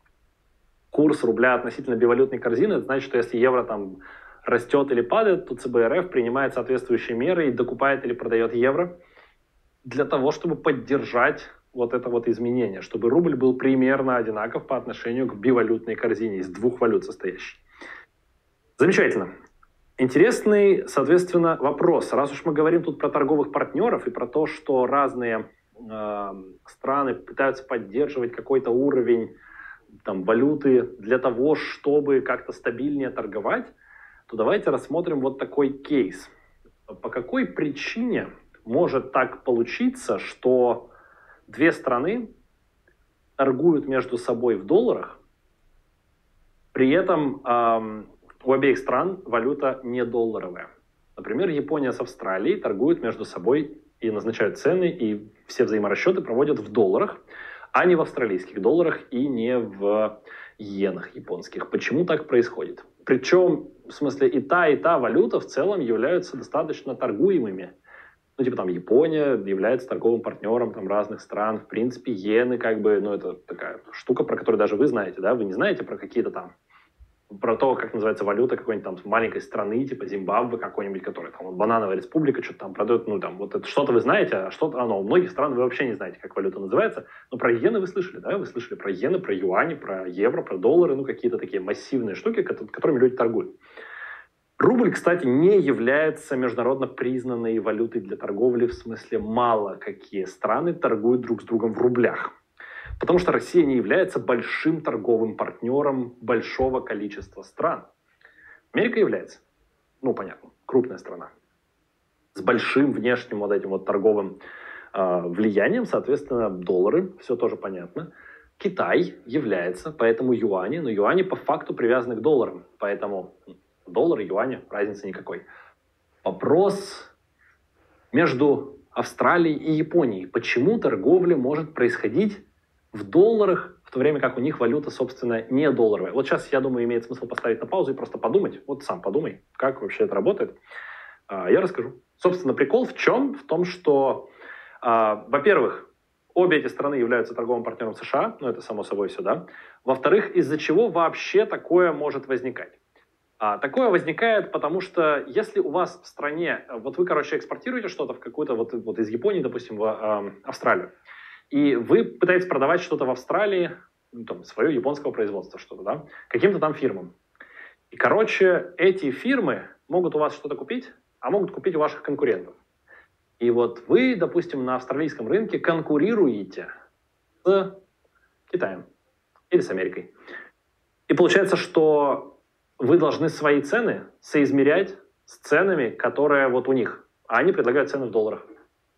курс рубля относительно бивалютной корзины. Это значит, что если евро там растет или падает, то ЦБ РФ принимает соответствующие меры и докупает или продает евро для того, чтобы поддержать вот это вот изменение, чтобы рубль был примерно одинаков по отношению к бивалютной корзине из двух валют состоящей. Замечательно. Интересный, соответственно, вопрос. Раз уж мы говорим тут про торговых партнеров и про то, что разные э, страны пытаются поддерживать какой-то уровень там, валюты для того, чтобы как-то стабильнее торговать, то давайте рассмотрим вот такой кейс. По какой причине может так получиться, что две страны торгуют между собой в долларах, при этом эм, у обеих стран валюта не долларовая. Например, Япония с Австралией торгуют между собой и назначают цены, и все взаиморасчеты проводят в долларах, а не в австралийских долларах и не в иенах японских. Почему так происходит? Причем, в смысле, и та, и та валюта в целом являются достаточно торгуемыми. Ну, типа там Япония является торговым партнером там, разных стран. В принципе, иены как бы, ну, это такая штука, про которую даже вы знаете, да? Вы не знаете про какие-то там про то, как называется валюта какой-нибудь там маленькой страны, типа Зимбабве какой-нибудь, которая там вот, банановая республика, что-то там продает, ну там вот это что-то вы знаете, а что-то оно, у многих стран вы вообще не знаете, как валюта называется, но про иены вы слышали, да, вы слышали про иены, про юани, про евро, про доллары, ну какие-то такие массивные штуки, которыми люди торгуют. Рубль, кстати, не является международно признанной валютой для торговли, в смысле мало какие страны торгуют друг с другом в рублях. Потому что Россия не является большим торговым партнером большого количества стран. Америка является, ну понятно, крупная страна. С большим внешним вот этим вот торговым э, влиянием, соответственно, доллары, все тоже понятно. Китай является, поэтому юани, но юани по факту привязаны к долларам, поэтому доллары, юани, разницы никакой. Вопрос между Австралией и Японией. Почему торговля может происходить в долларах, в то время как у них валюта, собственно, не долларовая? Вот сейчас, я думаю, имеет смысл поставить на паузу и просто подумать. Вот сам подумай, как вообще это работает. А, я расскажу. Собственно, прикол в чем? В том, что, а, во-первых, обе эти страны являются торговым партнером США, ну это само собой все, да. Во-вторых, из-за чего вообще такое может возникать? А, такое возникает, потому что если у вас в стране, вот вы, короче, экспортируете что-то в какую-то, вот, вот из Японии, допустим, в э, Австралию, и вы пытаетесь продавать что-то в Австралии, ну, там, свое японского производства что-то, да, каким-то там фирмам. И, короче, эти фирмы могут у вас что-то купить, а могут купить у ваших конкурентов. И вот вы, допустим, на австралийском рынке конкурируете с Китаем или с Америкой. И получается, что вы должны свои цены соизмерять с ценами, которые вот у них, а они предлагают цены в долларах.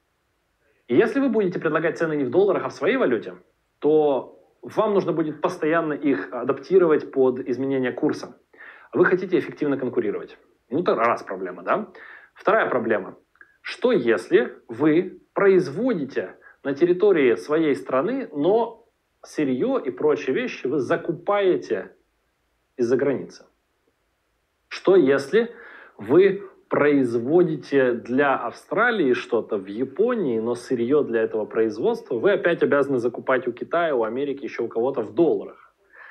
И если вы будете предлагать цены не в долларах, а в своей валюте, то вам нужно будет постоянно их адаптировать под изменение курса. Вы хотите эффективно конкурировать. Ну, это раз проблема, да? Вторая проблема. Что если вы производите на территории своей страны, но сырье и прочие вещи вы закупаете из-за границы? Что если вы производите для Австралии что-то в Японии, но сырье для этого производства вы опять обязаны закупать у Китая, у Америки, еще у кого-то в долларах?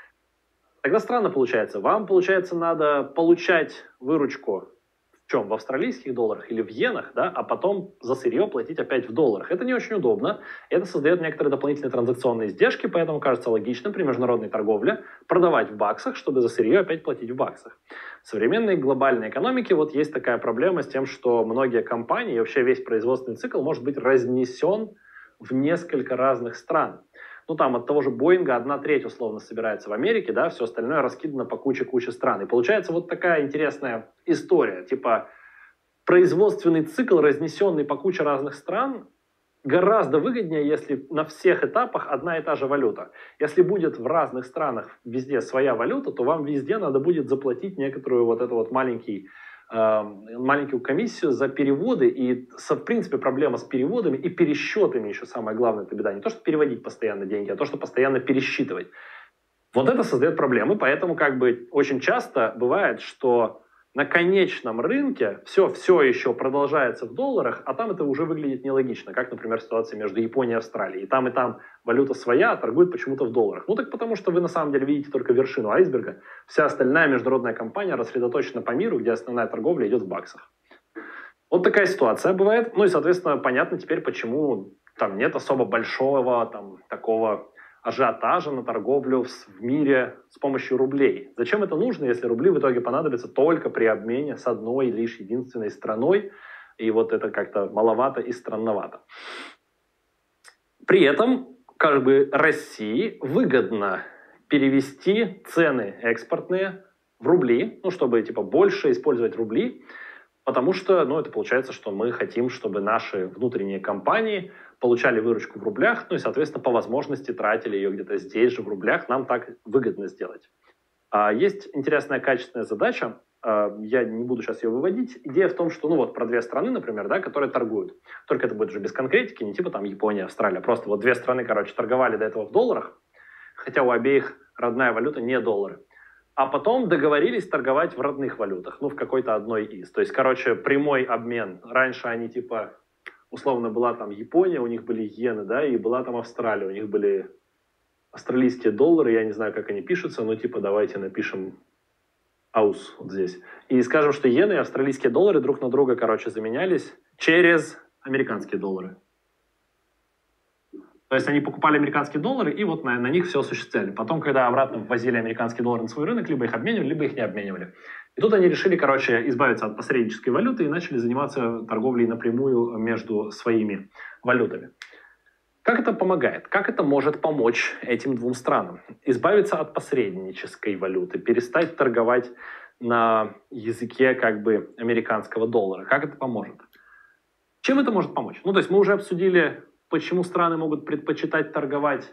Тогда странно получается. Вам, получается, надо получать выручку в чем? В австралийских долларах или в иенах, да, а потом за сырье платить опять в долларах. Это не очень удобно. Это создает некоторые дополнительные транзакционные издержки, поэтому кажется логичным при международной торговле продавать в баксах, чтобы за сырье опять платить в баксах. В современной глобальной экономике вот есть такая проблема с тем, что многие компании, и вообще весь производственный цикл может быть разнесен в несколько разных стран. Ну, там от того же Боинга одна треть условно собирается в Америке, да, все остальное раскидано по куче-куче стран. И получается вот такая интересная история. Типа производственный цикл, разнесенный по куче разных стран, гораздо выгоднее, если на всех этапах одна и та же валюта. Если будет в разных странах везде своя валюта, то вам везде надо будет заплатить некоторую вот эту вот маленький... маленькую комиссию за переводы, и, в принципе, проблема с переводами и пересчетами еще самое главное, это беда. Не то, что переводить постоянно деньги, а то, что постоянно пересчитывать. Вот это создает проблемы, поэтому как бы очень часто бывает, что на конечном рынке все, все еще продолжается в долларах, а там это уже выглядит нелогично, как, например, ситуация между Японией и Австралией. И там, и там валюта своя, а торгуют почему-то в долларах. Ну так потому, что вы на самом деле видите только вершину айсберга. Вся остальная международная компания рассредоточена по миру, где основная торговля идет в баксах. Вот такая ситуация бывает. Ну и, соответственно, понятно теперь, почему там нет особо большого там, такого ажиотажа на торговлю в мире с помощью рублей. Зачем это нужно, если рубли в итоге понадобятся только при обмене с одной лишь единственной страной, и вот это как-то маловато и странновато. При этом, как бы, России выгодно перевести цены экспортные в рубли, ну, чтобы, типа, больше использовать рубли, потому что, ну, это получается, что мы хотим, чтобы наши внутренние компании получали выручку в рублях, ну и, соответственно, по возможности тратили ее где-то здесь же в рублях, нам так выгодно сделать. А есть интересная качественная задача, а, я не буду сейчас ее выводить. Идея в том, что, ну вот, про две страны, например, да, которые торгуют, только это будет уже без конкретики, не типа там Япония, Австралия, просто вот две страны, короче, торговали до этого в долларах, хотя у обеих родная валюта не доллары. А потом договорились торговать в родных валютах, ну, в какой-то одной из. То есть, короче, прямой обмен. Раньше они, типа, условно, была там Япония, у них были иены, да, и была там Австралия, у них были австралийские доллары, я не знаю, как они пишутся, но, типа, давайте напишем Аус, вот здесь. И скажем, что иены и австралийские доллары друг на друга, короче, заменялись через американские доллары. То есть они покупали американские доллары и вот на, на них все осуществляли. Потом, когда обратно ввозили американские доллары на свой рынок, либо их обменивали, либо их не обменивали. И тут они решили, короче, избавиться от посреднической валюты и начали заниматься торговлей напрямую между своими валютами. Как это помогает? Как это может помочь этим двум странам? Избавиться от посреднической валюты, перестать торговать на языке как бы американского доллара. Как это поможет? Чем это может помочь? Ну, то есть мы уже обсудили, почему страны могут предпочитать торговать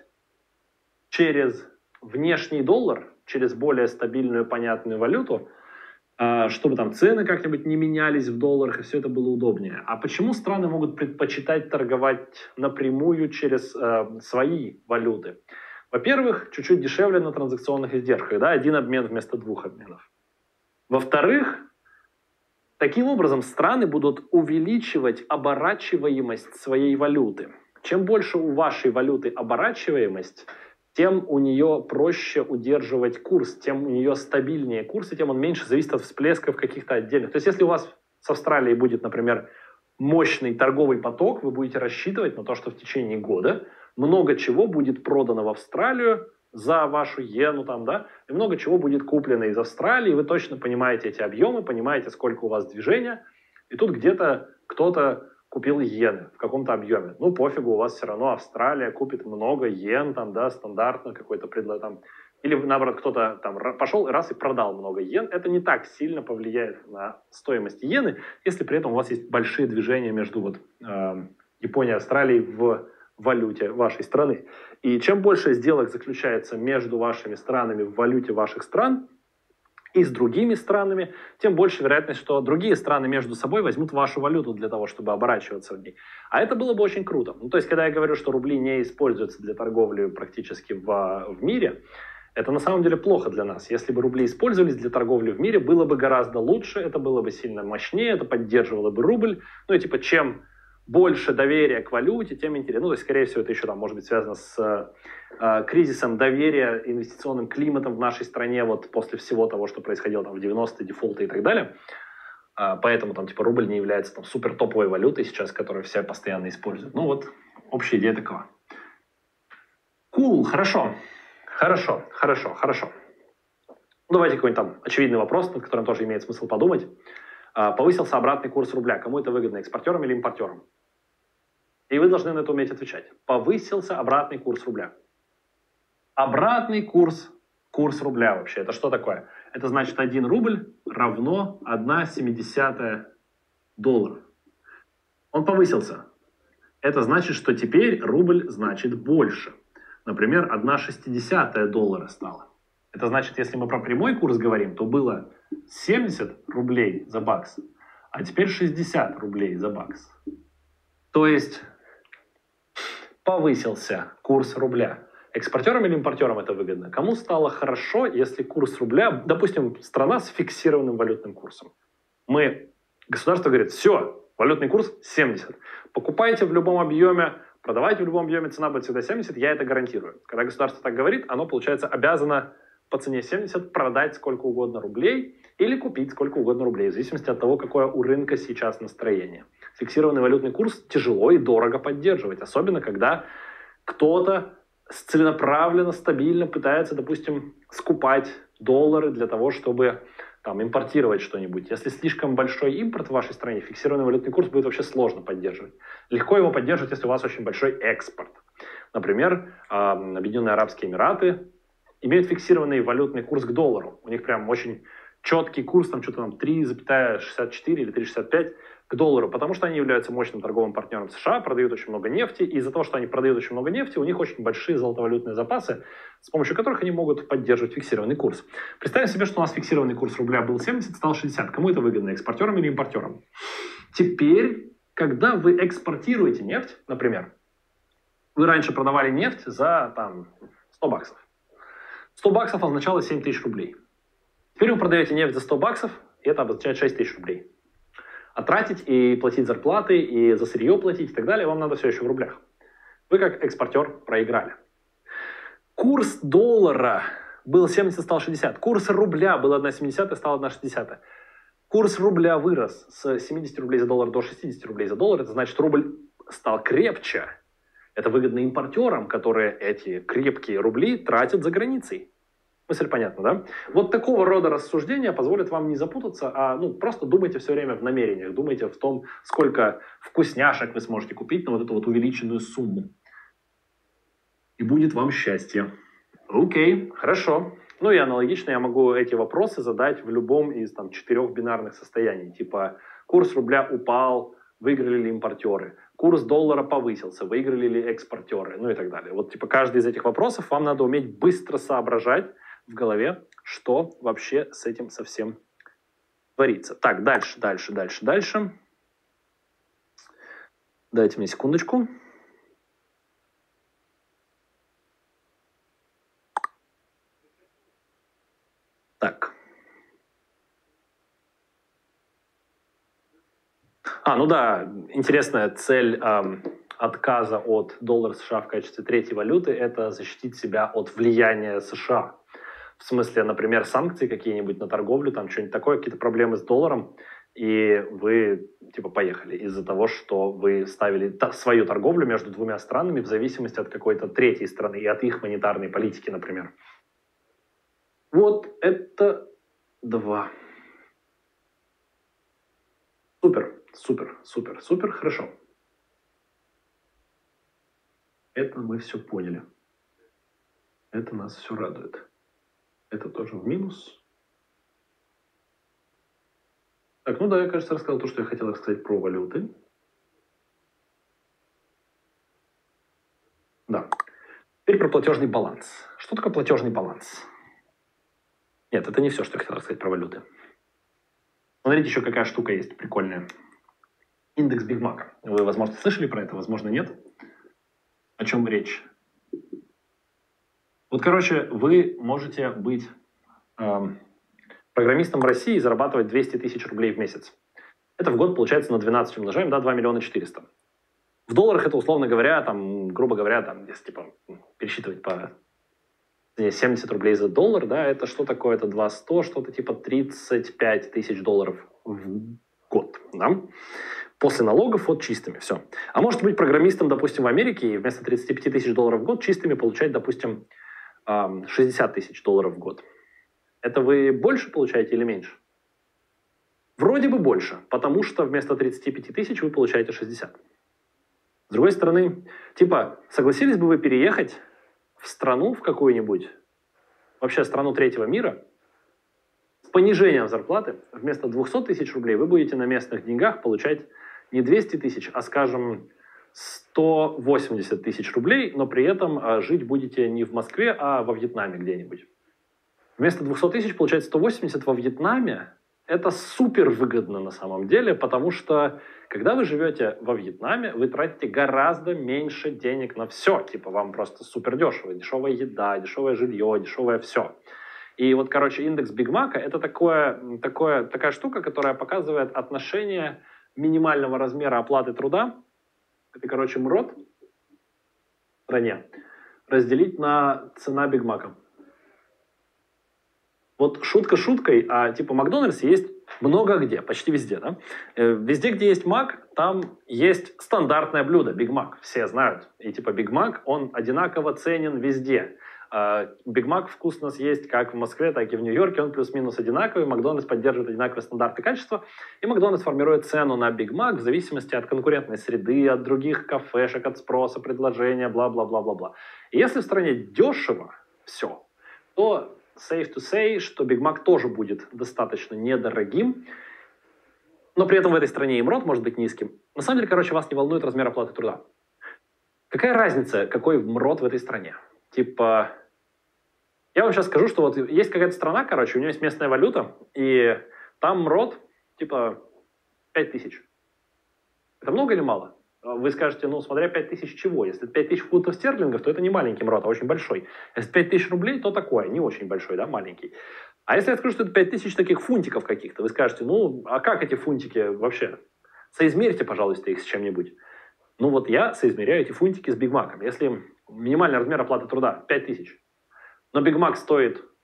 через внешний доллар, через более стабильную, понятную валюту, чтобы там цены как-нибудь не менялись в долларах, и все это было удобнее. А почему страны могут предпочитать торговать напрямую через э, свои валюты? Во-первых, чуть-чуть дешевле на транзакционных издержках, да, один обмен вместо двух обменов. Во-вторых, таким образом страны будут увеличивать оборачиваемость своей валюты. Чем больше у вашей валюты оборачиваемость, тем у нее проще удерживать курс, тем у нее стабильнее курс, и тем он меньше зависит от всплесков каких-то отдельных. То есть если у вас с Австралией будет, например, мощный торговый поток, вы будете рассчитывать на то, что в течение года много чего будет продано в Австралию за вашу иену, там, да, и много чего будет куплено из Австралии, вы точно понимаете эти объемы, понимаете, сколько у вас движения, и тут где-то кто-то купил иены в каком-то объеме. Ну, пофигу, у вас все равно Австралия купит много иен, там, да, стандартно какой-то предлог, там, или, наоборот, кто-то там пошел раз и продал много иен. Это не так сильно повлияет на стоимость иены, если при этом у вас есть большие движения между вот, э, Японией и Австралией в валюте вашей страны. И чем больше сделок заключается между вашими странами в валюте ваших стран, и с другими странами, тем больше вероятность, что другие страны между собой возьмут вашу валюту для того, чтобы оборачиваться в ней. А это было бы очень круто. Ну, то есть, когда я говорю, что рубли не используются для торговли практически в, в мире, это на самом деле плохо для нас. Если бы рубли использовались для торговли в мире, было бы гораздо лучше, это было бы сильно мощнее, это поддерживало бы рубль. Ну и типа, чем больше доверия к валюте, тем интереснее. Ну, то есть, скорее всего, это еще там может быть связано с э, кризисом доверия, инвестиционным климатом в нашей стране вот после всего того, что происходило там в девяностые, дефолты и так далее. Э, поэтому там типа рубль не является там супер топовой валютой сейчас, которую все постоянно используют. Ну вот, общая идея такова. Cool, хорошо. Хорошо, хорошо, хорошо. Ну, давайте какой-нибудь там очевидный вопрос, над которым тоже имеет смысл подумать. Повысился обратный курс рубля. Кому это выгодно, экспортерам или импортерам? И вы должны на это уметь отвечать. Повысился обратный курс рубля. Обратный курс, курс рубля вообще. Это что такое? Это значит один рубль равно одна семидесятая долларов. Он повысился. Это значит, что теперь рубль значит больше. Например, одна шестидесятая доллара стала. Это значит, если мы про прямой курс говорим, то было семьдесят рублей за бакс, а теперь шестьдесят рублей за бакс. То есть повысился курс рубля. Экспортерам или импортерам это выгодно? Кому стало хорошо, если курс рубля, допустим, страна с фиксированным валютным курсом. Мы, государство говорит, все, валютный курс семьдесят. Покупайте в любом объеме, продавайте в любом объеме, цена будет всегда семьдесят, я это гарантирую. Когда государство так говорит, оно, получается, обязано по цене семьдесят продать сколько угодно рублей или купить сколько угодно рублей, в зависимости от того, какое у рынка сейчас настроение. Фиксированный валютный курс тяжело и дорого поддерживать, особенно когда кто-то целенаправленно, стабильно пытается, допустим, скупать доллары для того, чтобы там, импортировать что-нибудь. Если слишком большой импорт в вашей стране, фиксированный валютный курс будет вообще сложно поддерживать. Легко его поддерживать, если у вас очень большой экспорт. Например, Объединенные Арабские Эмираты имеют фиксированный валютный курс к доллару. У них прям очень четкий курс, там что-то там три целых шестьдесят четыре или три целых шестьдесят пять к доллару, потому что они являются мощным торговым партнером США, продают очень много нефти, и из-за того, что они продают очень много нефти, у них очень большие золотовалютные запасы, с помощью которых они могут поддерживать фиксированный курс. Представим себе, что у нас фиксированный курс рубля был семьдесят, стал шестьдесят. Кому это выгодно, экспортерам или импортерам? Теперь, когда вы экспортируете нефть, например, вы раньше продавали нефть за там, сто баксов. сто баксов означало семь тысяч рублей. Теперь вы продаете нефть за сто баксов, и это обозначает шесть тысяч рублей. А тратить и платить зарплаты, и за сырье платить и так далее, вам надо все еще в рублях. Вы как экспортер проиграли. Курс доллара Был семьдесят, стал шестьдесят. Курс рубля был одна семидесятая, стал одна шестидесятая. Курс рубля вырос с семидесяти рублей за доллар до шестидесяти рублей за доллар. Это значит, рубль стал крепче. Это выгодно импортерам, которые эти крепкие рубли тратят за границей. Мысль понятна, да? Вот такого рода рассуждения позволят вам не запутаться, а ну, просто думайте все время в намерениях. Думайте в том, сколько вкусняшек вы сможете купить на вот эту вот увеличенную сумму. И будет вам счастье. Окей, хорошо. Ну и аналогично я могу эти вопросы задать в любом из там, четырех бинарных состояний. Типа курс рубля упал, выиграли ли импортеры? Курс доллара повысился, выиграли ли экспортеры? Ну и так далее. Вот типа каждый из этих вопросов вам надо уметь быстро соображать в голове, что вообще с этим совсем творится. Так, дальше, дальше, дальше, дальше. Дайте мне секундочку. Так. А, ну да, интересная цель э, отказа от доллара США в качестве третьей валюты – это защитить себя от влияния США. В смысле, например, санкции какие-нибудь на торговлю, там что-нибудь такое, какие-то проблемы с долларом, и вы типа поехали из-за того, что вы ставили та- свою торговлю между двумя странами в зависимости от какой-то третьей страны и от их монетарной политики, например. Вот это два. Супер, супер, супер, супер, хорошо. Это мы все поняли. Это нас все радует. Это тоже в минус. Так, ну да, я, кажется, рассказал то, что я хотел рассказать про валюты. Да. Теперь про платежный баланс. Что такое платежный баланс? Нет, это не все, что я хотел рассказать про валюты. Смотрите, еще какая штука есть прикольная. Индекс Биг Мака. Вы, возможно, слышали про это, возможно, нет. О чем речь? Вот, короче, вы можете быть эм, программистом в России и зарабатывать двести тысяч рублей в месяц. Это в год получается на двенадцать умножаем, да, два миллиона четыреста. В долларах это, условно говоря, там, грубо говоря, там, если типа пересчитывать по семьдесят рублей за доллар, да, это что такое? Это два сто, что-то типа тридцать пять тысяч долларов в год, да? После налогов вот чистыми, все. А можете быть программистом, допустим, в Америке и вместо тридцати пяти тысяч долларов в год чистыми получать, допустим, шестьдесят тысяч долларов в год. Это вы больше получаете или меньше? Вроде бы больше, потому что вместо тридцати пяти тысяч вы получаете шестьдесят. С другой стороны, типа, согласились бы вы переехать в страну в какую-нибудь, вообще страну третьего мира, с понижением зарплаты, вместо двухсот тысяч рублей вы будете на местных деньгах получать не двести тысяч, а, скажем, сто восемьдесят тысяч рублей, но при этом а, жить будете не в Москве, а во Вьетнаме где-нибудь. Вместо двухсот тысяч получать сто восемьдесят во Вьетнаме. Это супер выгодно на самом деле, потому что когда вы живете во Вьетнаме, вы тратите гораздо меньше денег на все. Типа вам просто супер дешево. Дешевая еда, дешевое жилье, дешевое все. И вот, короче, индекс Биг Мака – это такое, такое, такая штука, которая показывает отношение минимального размера оплаты труда, это, короче, МРОТ в стране, разделить на цена Биг Мака. Вот шутка шуткой, а типа Макдональдс есть много где, почти везде, да? Везде, где есть Мак, там есть стандартное блюдо, Биг Мак, все знают. И типа Биг Мак, он одинаково ценен везде. Биг Мак вкусно съесть как в Москве, так и в Нью-Йорке, он плюс-минус одинаковый, Макдональдс поддерживает одинаковые стандарты качества, и Макдональдс формирует цену на Биг Мак в зависимости от конкурентной среды, от других кафешек, от спроса, предложения, бла-бла-бла-бла-бла. И если в стране дешево все, то safe to say, что Биг Мак тоже будет достаточно недорогим, но при этом в этой стране и МРОТ может быть низким. На самом деле, короче, вас не волнует размер оплаты труда. Какая разница, какой МРОТ в этой стране? Типа, я вам сейчас скажу, что вот есть какая-то страна, короче, у нее есть местная валюта, и там МРОТ, типа, пять тысяч. Это много или мало? Вы скажете, ну, смотря пять тысяч чего. Если пять тысяч фунтов стерлингов, то это не маленький МРОТ, а очень большой. Если пять тысяч рублей, то такое, не очень большой, да, маленький. А если я скажу, что это пять тысяч таких фунтиков каких-то, вы скажете, ну, а как эти фунтики вообще? Соизмерьте, пожалуйста, их с чем-нибудь. Ну, вот я соизмеряю эти фунтики с Биг Маком. Если минимальный размер оплаты труда пять тысяч, но Биг Мак стоит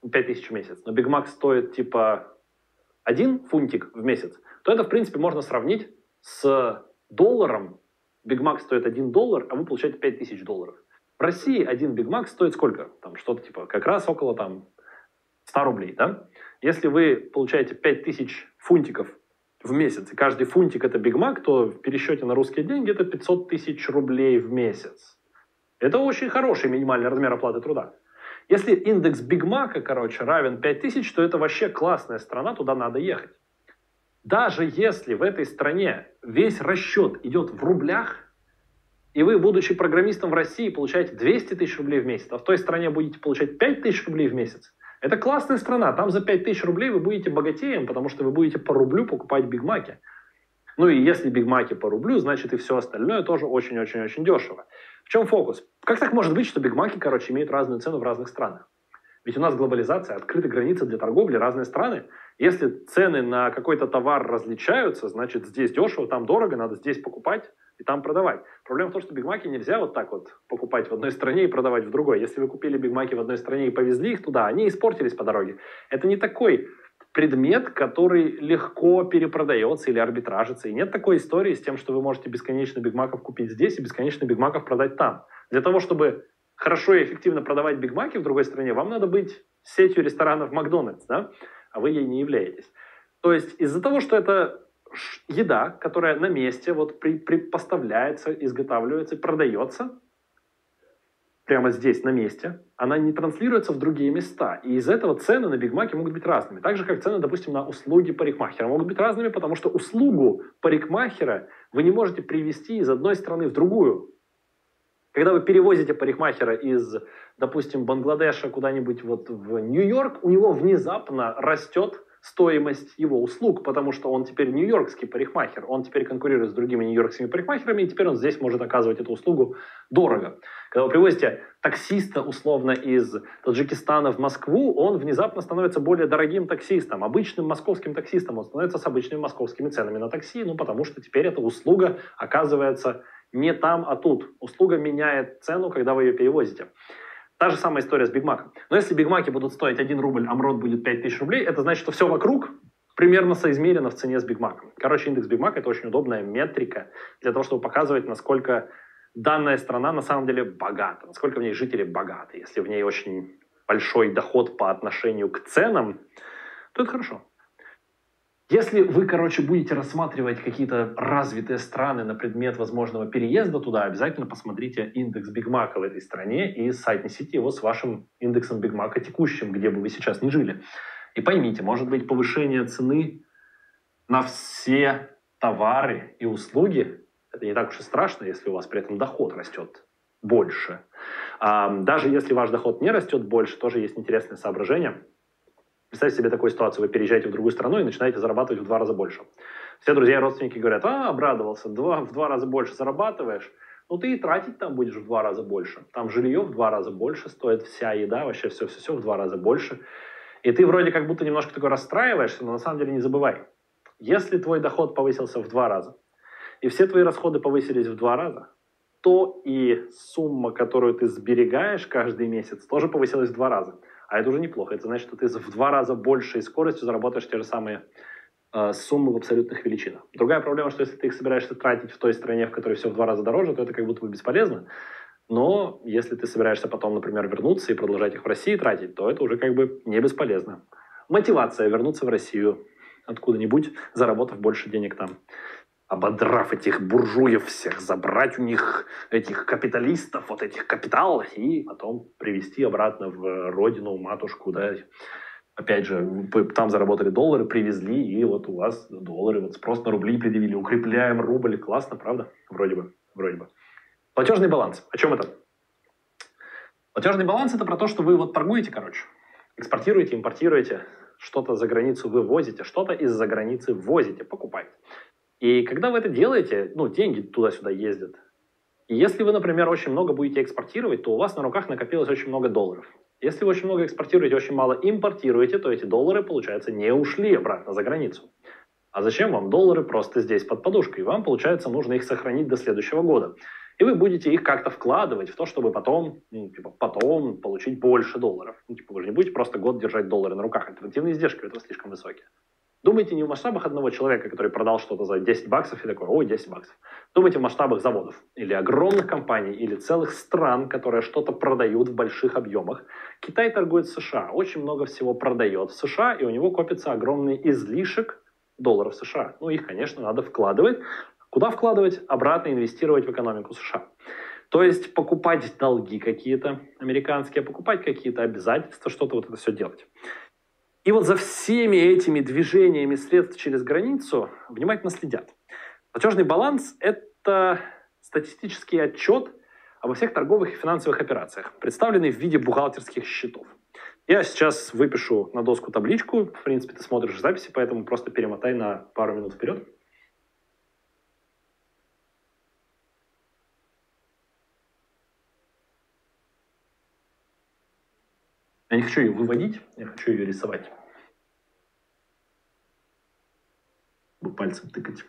пять тысяч в месяц, но Биг Мак стоит типа один фунтик в месяц, то это, в принципе, можно сравнить с долларом. Биг Мак стоит один доллар, а вы получаете пять тысяч долларов. В России один Биг Мак стоит сколько? Там что-то типа как раз около там ста рублей, да? Если вы получаете пять тысяч фунтиков в месяц, и каждый фунтик это Биг Мак, то в пересчете на русские деньги это пятьсот тысяч рублей в месяц. Это очень хороший минимальный размер оплаты труда. Если индекс Биг Мака, короче, равен пять тысяч, то это вообще классная страна, туда надо ехать. Даже если в этой стране весь расчет идет в рублях, и вы, будучи программистом в России, получаете двести тысяч рублей в месяц, а в той стране будете получать пять тысяч рублей в месяц, это классная страна. Там за пять тысяч рублей вы будете богатеем, потому что вы будете по рублю покупать Биг Маки. Ну и если Биг Маки по рублю, значит и все остальное тоже очень-очень-очень дешево. В чем фокус? Как так может быть, что Биг Маки, короче, имеют разную цену в разных странах? Ведь у нас глобализация, открыты границы для торговли, разные страны. Если цены на какой-то товар различаются, значит здесь дешево, там дорого, надо здесь покупать и там продавать. Проблема в том, что Биг Маки нельзя вот так вот покупать в одной стране и продавать в другой. Если вы купили Биг Маки в одной стране и повезли их туда, они испортились по дороге. Это не такой предмет, который легко перепродается или арбитражится. И нет такой истории с тем, что вы можете бесконечно Биг Маков купить здесь и бесконечно Биг Маков продать там. Для того, чтобы хорошо и эффективно продавать Биг Маки в другой стране, вам надо быть сетью ресторанов Макдональдс, да? А вы ей не являетесь. То есть из-за того, что это еда, которая на месте вот при, при поставляется, изготавливается, продается прямо здесь, на месте, она не транслируется в другие места. И из этого цены на Биг Маки могут быть разными. Так же, как цены, допустим, на услуги парикмахера могут быть разными, потому что услугу парикмахера вы не можете привезти из одной страны в другую. Когда вы перевозите парикмахера из, допустим, Бангладеша куда-нибудь вот в Нью-Йорк, у него внезапно растет стоимость его услуг, потому что он теперь нью-йоркский парикмахер, он теперь конкурирует с другими нью-йоркскими парикмахерами, и теперь он здесь может оказывать эту услугу дорого. Когда вы привозите таксиста, условно, из Таджикистана в Москву, он внезапно становится более дорогим таксистом, обычным московским таксистом, он становится с обычными московскими ценами на такси, ну, потому что теперь эта услуга оказывается не там, а тут. Услуга меняет цену, когда вы ее перевозите. Та же самая история с Биг Маком. Но если Биг Маки будут стоить один рубль, а МРОТ будет пять тысяч рублей, это значит, что все вокруг примерно соизмерено в цене с Биг Маком. Короче, индекс Биг Мака — это очень удобная метрика для того, чтобы показывать, насколько данная страна на самом деле богата, насколько в ней жители богаты. Если в ней очень большой доход по отношению к ценам, то это хорошо. Если вы, короче, будете рассматривать какие-то развитые страны на предмет возможного переезда туда, обязательно посмотрите индекс Биг Мака в этой стране и соотнесите его с вашим индексом Биг Мака текущим, где бы вы сейчас ни жили. И поймите, может быть, повышение цены на все товары и услуги — это не так уж и страшно, если у вас при этом доход растет больше. А даже если ваш доход не растет больше, тоже есть интересное соображение. Представьте себе такую ситуацию: вы переезжаете в другую страну и начинаете зарабатывать в два раза больше. Все друзья и родственники говорят: а, обрадовался, два, в два раза больше зарабатываешь, ну ты и тратить там будешь в два раза больше. Там жилье в два раза больше стоит, вся еда, вообще все-все-все в два раза больше. И ты вроде как будто немножко такой расстраиваешься, но на самом деле не забывай. Если твой доход повысился в два раза, и все твои расходы повысились в два раза, то и сумма, которую ты сберегаешь каждый месяц, тоже повысилась в два раза. А это уже неплохо. Это значит, что ты в два раза большей скоростью заработаешь те же самые э, суммы в абсолютных величинах. Другая проблема, что если ты их собираешься тратить в той стране, в которой все в два раза дороже, то это как будто бы бесполезно. Но если ты собираешься потом, например, вернуться и продолжать их в России тратить, то это уже как бы не бесполезно. Мотивация вернуться в Россию откуда-нибудь, заработав больше денег там. Ободрав этих буржуев всех, забрать у них этих капиталистов, вот этих капитал, и потом привезти обратно в родину, матушку, да. Опять же, там заработали доллары, привезли, и вот у вас доллары, вот спрос на рубли предъявили, укрепляем рубль, классно, правда? Вроде бы, вроде бы. Платежный баланс. О чем это? Платежный баланс — это про то, что вы вот торгуете, короче, экспортируете, импортируете, что-то за границу вывозите, что-то из-за границы ввозите, покупаете. И когда вы это делаете, ну, деньги туда-сюда ездят. И если вы, например, очень много будете экспортировать, то у вас на руках накопилось очень много долларов. Если вы очень много экспортируете, очень мало импортируете, то эти доллары, получается, не ушли обратно за границу. А зачем вам доллары просто здесь под подушкой? Вам, получается, нужно их сохранить до следующего года. И вы будете их как-то вкладывать в то, чтобы потом, ну, типа, потом получить больше долларов. Ну, типа, вы же не будете просто год держать доллары на руках. Альтернативные издержки у этого слишком высокие. Думайте не в масштабах одного человека, который продал что-то за десять баксов и такой, ой, десять баксов. Думайте в масштабах заводов или огромных компаний, или целых стран, которые что-то продают в больших объемах. Китай торгует с США, очень много всего продает в США, и у него копится огромный излишек долларов США. Ну, их, конечно, надо вкладывать. Куда вкладывать? Обратно инвестировать в экономику США. То есть покупать долги какие-то американские, покупать какие-то обязательства, что-то вот это все делать. И вот за всеми этими движениями средств через границу внимательно следят. Платежный баланс – это статистический отчет обо всех торговых и финансовых операциях, представленный в виде бухгалтерских счетов. Я сейчас выпишу на доску табличку. В принципе, ты смотришь записи, поэтому просто перемотай на пару минут вперед. Я не хочу ее выводить, я хочу ее рисовать. Пальцем тыкать.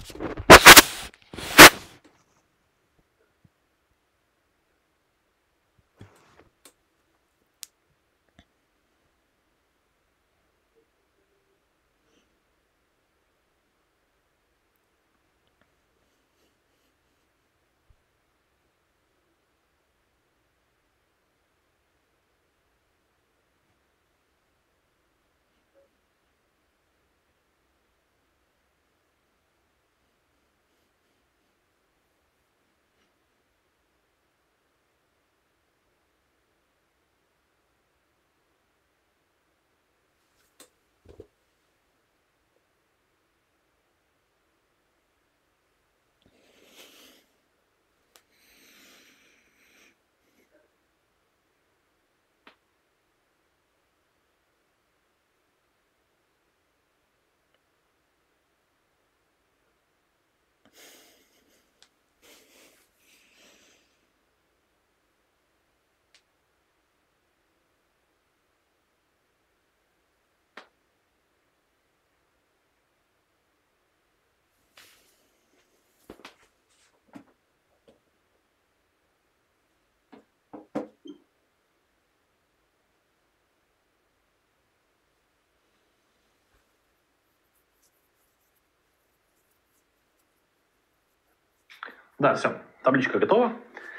Да, все, табличка готова.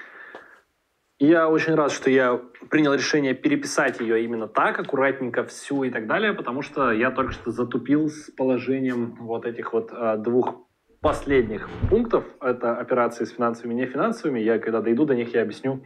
Я очень рад, что я принял решение переписать ее именно так, аккуратненько всю и так далее, потому что я только что затупил с положением вот этих вот а, двух последних пунктов. Это операции с финансовыми и нефинансовыми. Я, когда дойду до них, я объясню,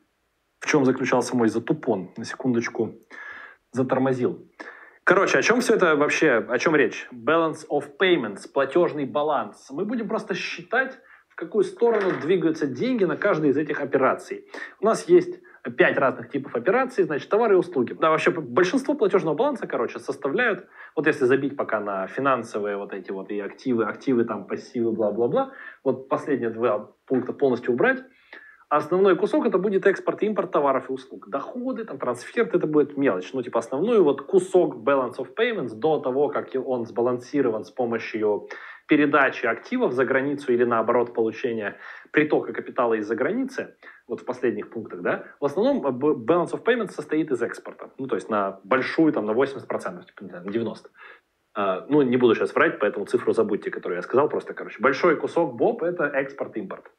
в чем заключался мой затупон. На секундочку затормозил. Короче, о чем все это вообще, о чем речь? Balance of payments, платежный баланс. Мы будем просто считать, в какую сторону двигаются деньги на каждой из этих операций. У нас есть пять разных типов операций, значит, товары и услуги. Да, вообще большинство платежного баланса, короче, составляют, вот если забить пока на финансовые вот эти вот и активы, активы, там, пассивы, бла-бла-бла, вот последние два пункта полностью убрать, основной кусок это будет экспорт и импорт товаров и услуг. Доходы, там, трансферты, это будет мелочь. Ну, типа, основной вот кусок balance of payments до того, как он сбалансирован с помощью передачи активов за границу или, наоборот, получения притока капитала из-за границы, вот в последних пунктах, да, в основном balance of payments состоит из экспорта. Ну, то есть на большую, там, на восемьдесят процентов, типа, на девяносто процентов. Uh, ну, не буду сейчас врать, поэтому цифру забудьте, которую я сказал, просто, короче, большой кусок БОП – это экспорт-импорт.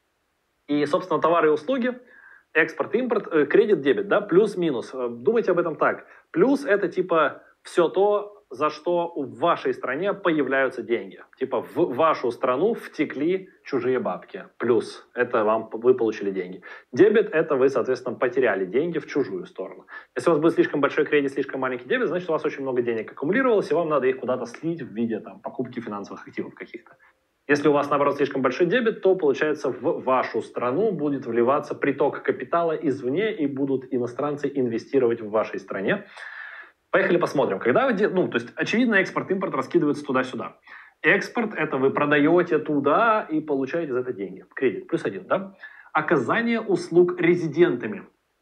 И, собственно, товары и услуги, экспорт, импорт, э, кредит, дебет, да, плюс-минус. Думайте об этом так. Плюс это типа все то, за что в вашей стране появляются деньги. Типа в вашу страну втекли чужие бабки. Плюс это вам, вы получили деньги. Дебет это вы, соответственно, потеряли деньги в чужую сторону. Если у вас будет слишком большой кредит, слишком маленький дебет, значит у вас очень много денег аккумулировалось, и вам надо их куда-то слить в виде там, покупки финансовых активов каких-то. Если у вас, наоборот, слишком большой дебет, то, получается, в вашу страну будет вливаться приток капитала извне, и будут иностранцы инвестировать в вашей стране. Поехали посмотрим. Когда вы, ну, то есть, очевидно, экспорт-импорт раскидывается туда-сюда. Экспорт – это вы продаете туда и получаете за это деньги. Кредит. Плюс один, да? Оказание услуг резидентами.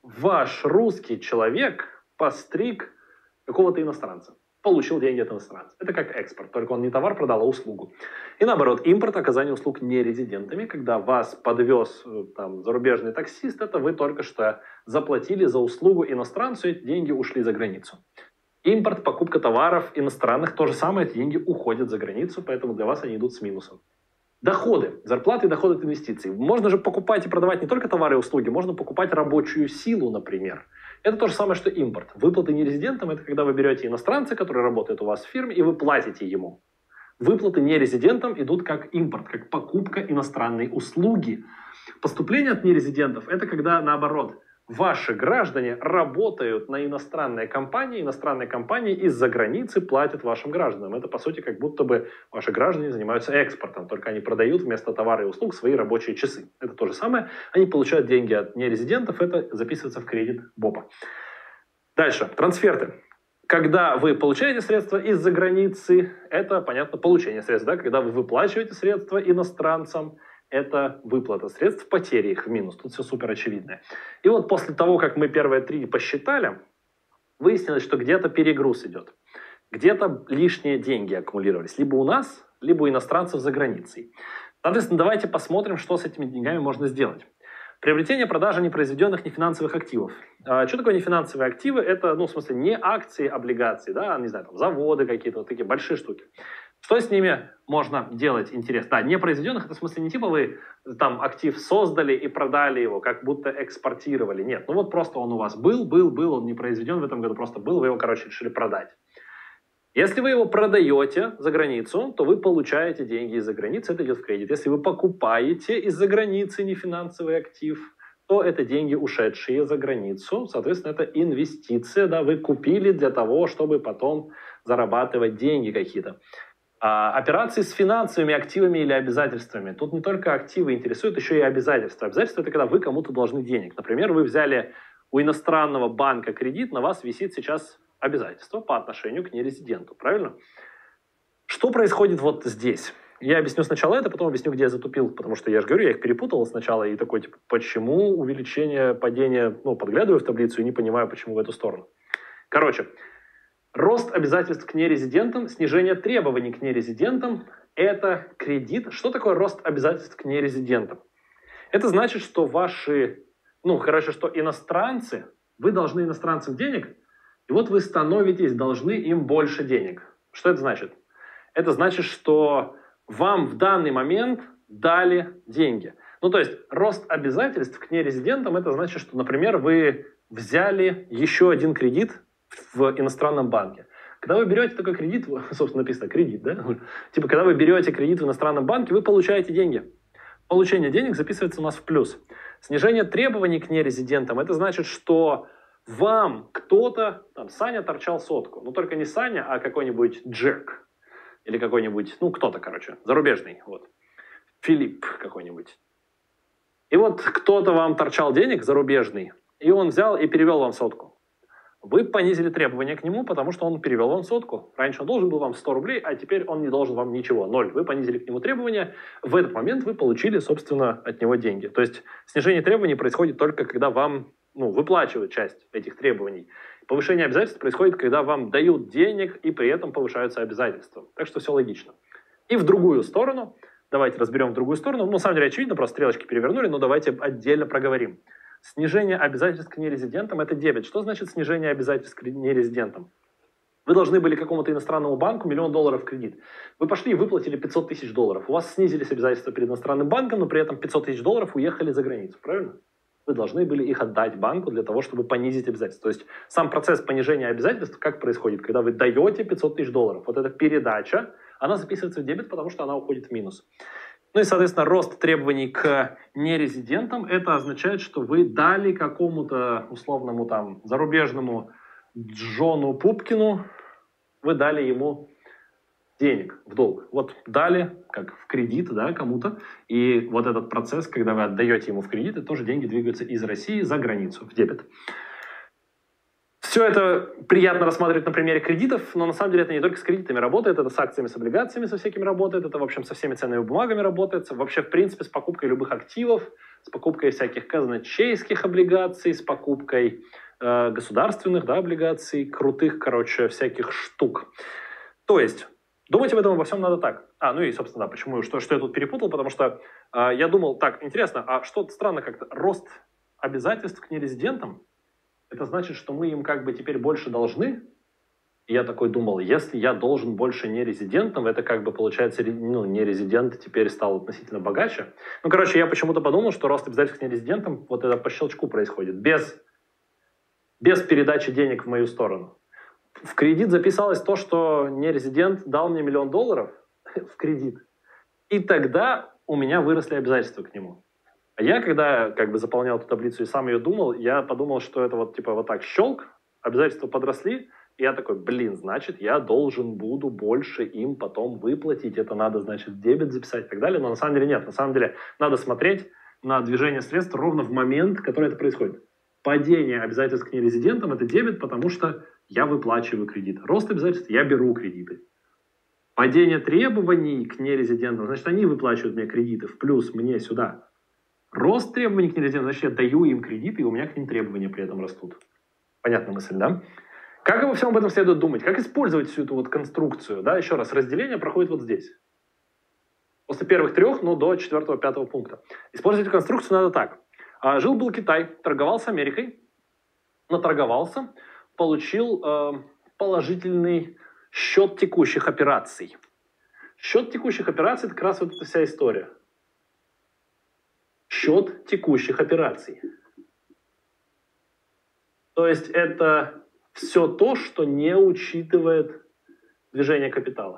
Ваш русский человек постриг какого-то иностранца. Получил деньги от иностранца. Это как экспорт, только он не товар продал, а услугу. И наоборот, импорт, оказание услуг нерезидентами, когда вас подвез там, зарубежный таксист, это вы только что заплатили за услугу иностранцу, эти деньги ушли за границу. Импорт, покупка товаров иностранных, то же самое, эти деньги уходят за границу, поэтому для вас они идут с минусом. Доходы, зарплаты и доходы от инвестиций. Можно же покупать и продавать не только товары и услуги, можно покупать рабочую силу, например. Это то же самое, что импорт. Выплаты нерезидентам – это когда вы берете иностранца, который работает у вас в фирме, и вы платите ему. Выплаты нерезидентам идут как импорт, как покупка иностранной услуги. Поступление от нерезидентов – это когда, наоборот, ваши граждане работают на иностранные компании, иностранные компании из-за границы платят вашим гражданам. Это, по сути, как будто бы ваши граждане занимаются экспортом, только они продают вместо товара и услуг свои рабочие часы. Это то же самое. Они получают деньги от нерезидентов, это записывается в кредит БОПа. Дальше. Трансферты. Когда вы получаете средства из-за границы, это, понятно, получение средств. Да? Когда вы выплачиваете средства иностранцам, это выплата средств, потери их в минус. Тут все супер очевидно. И вот после того, как мы первые три посчитали, выяснилось, что где-то перегруз идет. Где-то лишние деньги аккумулировались. Либо у нас, либо у иностранцев за границей. Соответственно, давайте посмотрим, что с этими деньгами можно сделать. Приобретение, продажа непроизведенных нефинансовых активов. А что такое нефинансовые активы? Это, ну, в смысле, не акции, облигации, да, не знаю, там, заводы какие-то, вот такие большие штуки. Что с ними можно делать, интересно? Да, непроизведенных, это в смысле не типа вы там актив создали и продали его, как будто экспортировали. Нет, ну вот просто он у вас был, был, был, он не произведен в этом году, просто был, вы его, короче, решили продать. Если вы его продаете за границу, то вы получаете деньги из-за границы, это идет в кредит. Если вы покупаете из-за границы нефинансовый актив, то это деньги, ушедшие за границу. Соответственно, это инвестиция, да, вы купили для того, чтобы потом зарабатывать деньги какие-то. А операции с финансовыми активами или обязательствами. Тут не только активы интересуют, еще и обязательства. Обязательства – это когда вы кому-то должны денег. Например, вы взяли у иностранного банка кредит, на вас висит сейчас обязательства по отношению к нерезиденту, правильно? Что происходит вот здесь? Я объясню сначала это, потом объясню, где я затупил, потому что я же говорю, я их перепутал сначала и такой, типа, почему увеличение, падение, ну, подглядываю в таблицу и не понимаю, почему в эту сторону. Короче, рост обязательств к нерезидентам, снижение требований к нерезидентам – это кредит. Что такое рост обязательств к нерезидентам? Это значит, что ваши, ну, короче, что иностранцы, вы должны иностранцам денег, и вот вы становитесь должны им больше денег. Что это значит? Это значит, что вам в данный момент дали деньги. Ну, то есть рост обязательств к нерезидентам, это значит, что, например, вы взяли еще один кредит в иностранном банке. Когда вы берете такой кредит, собственно, написано кредит, да? Типа, когда вы берете кредит в иностранном банке, вы получаете деньги. Получение денег записывается у нас в плюс. Снижение требований к нерезидентам, это значит, что вам кто-то, там, Саня торчал сотку. Ну, только не Саня, а какой-нибудь Джек. Или какой-нибудь, ну, кто-то, короче, зарубежный. Вот. Филипп какой-нибудь. И вот кто-то вам торчал денег, зарубежный, и он взял и перевел вам сотку. Вы понизили требования к нему, потому что он перевел вам сотку. Раньше он должен был вам сто рублей, а теперь он не должен вам ничего, ноль. Вы понизили к нему требования, в этот момент вы получили, собственно, от него деньги. То есть снижение требований происходит только, когда вам, ну, выплачивают часть этих требований. Повышение обязательств происходит, когда вам дают денег и при этом повышаются обязательства. Так что все логично. И в другую сторону, давайте разберем в другую сторону, ну, на самом деле очевидно, просто стрелочки перевернули, но давайте отдельно проговорим. Снижение обязательств к нерезидентам – это дебет. Что значит снижение обязательств к нерезидентам? Вы должны были какому-то иностранному банку миллион долларов кредит. Вы пошли и выплатили пятьсот тысяч долларов. У вас снизились обязательства перед иностранным банком, но при этом пятьсот тысяч долларов уехали за границу. Правильно? Вы должны были их отдать банку для того, чтобы понизить обязательства. То есть сам процесс понижения обязательств как происходит? Когда вы даете пятьсот тысяч долларов. Вот эта передача, она записывается в дебет, потому что она уходит в минус. Ну и, соответственно, рост требований к нерезидентам, это означает, что вы дали какому-то условному там зарубежному Джону Пупкину, вы дали ему денег в долг. Вот дали, как в кредит, да, кому-то. И вот этот процесс, когда вы отдаете ему в кредит, это тоже деньги двигаются из России за границу, в дебет. Все это приятно рассматривать на примере кредитов, но на самом деле это не только с кредитами работает, это с акциями, с облигациями со всякими работает, это, в общем, со всеми ценными бумагами работает, вообще, в принципе, с покупкой любых активов, с покупкой всяких казначейских облигаций, с покупкой э, государственных, да, облигаций, крутых, короче, всяких штук. То есть, думать об этом обо всем надо так. А, ну и, собственно, да, почему, что, что я тут перепутал, потому что э, я думал, так, интересно, а что-то странно как-то, рост обязательств к нерезидентам, это значит, что мы им как бы теперь больше должны. И я такой думал, если я должен больше нерезидентам, это как бы получается, ну, нерезидент теперь стал относительно богаче. Ну, короче, я почему-то подумал, что рост обязательств к нерезидентам вот это по щелчку происходит, без, без передачи денег в мою сторону. В кредит записалось то, что нерезидент дал мне миллион долларов в кредит. И тогда у меня выросли обязательства к нему. А я, когда как бы заполнял эту таблицу и сам ее думал, я подумал, что это вот типа вот так щелк, обязательства подросли, и я такой, блин, значит, я должен буду больше им потом выплатить, это надо, значит, дебет записать и так далее, но на самом деле нет, на самом деле надо смотреть на движение средств ровно в момент, который это происходит. Падение обязательств к нерезидентам – это дебет, потому что я выплачиваю кредит. Рост обязательств – я беру кредиты. Падение требований к нерезидентам, значит, они выплачивают мне кредиты в плюс мне сюда. Рост требований к нерезидентам, значит, я даю им кредиты, и у меня к ним требования при этом растут. Понятная мысль, да? Как обо всем об этом следует думать? Как использовать всю эту вот конструкцию? Да, еще раз, разделение проходит вот здесь. После первых трех, ну, до четвертого-пятого пункта. Использовать конструкцию надо так. А, жил-был Китай, торговал с Америкой, наторговался, получил э, положительный счет текущих операций. Счет текущих операций – это как раз вот эта вся история. Счет текущих операций. То есть это все то, что не учитывает движение капитала.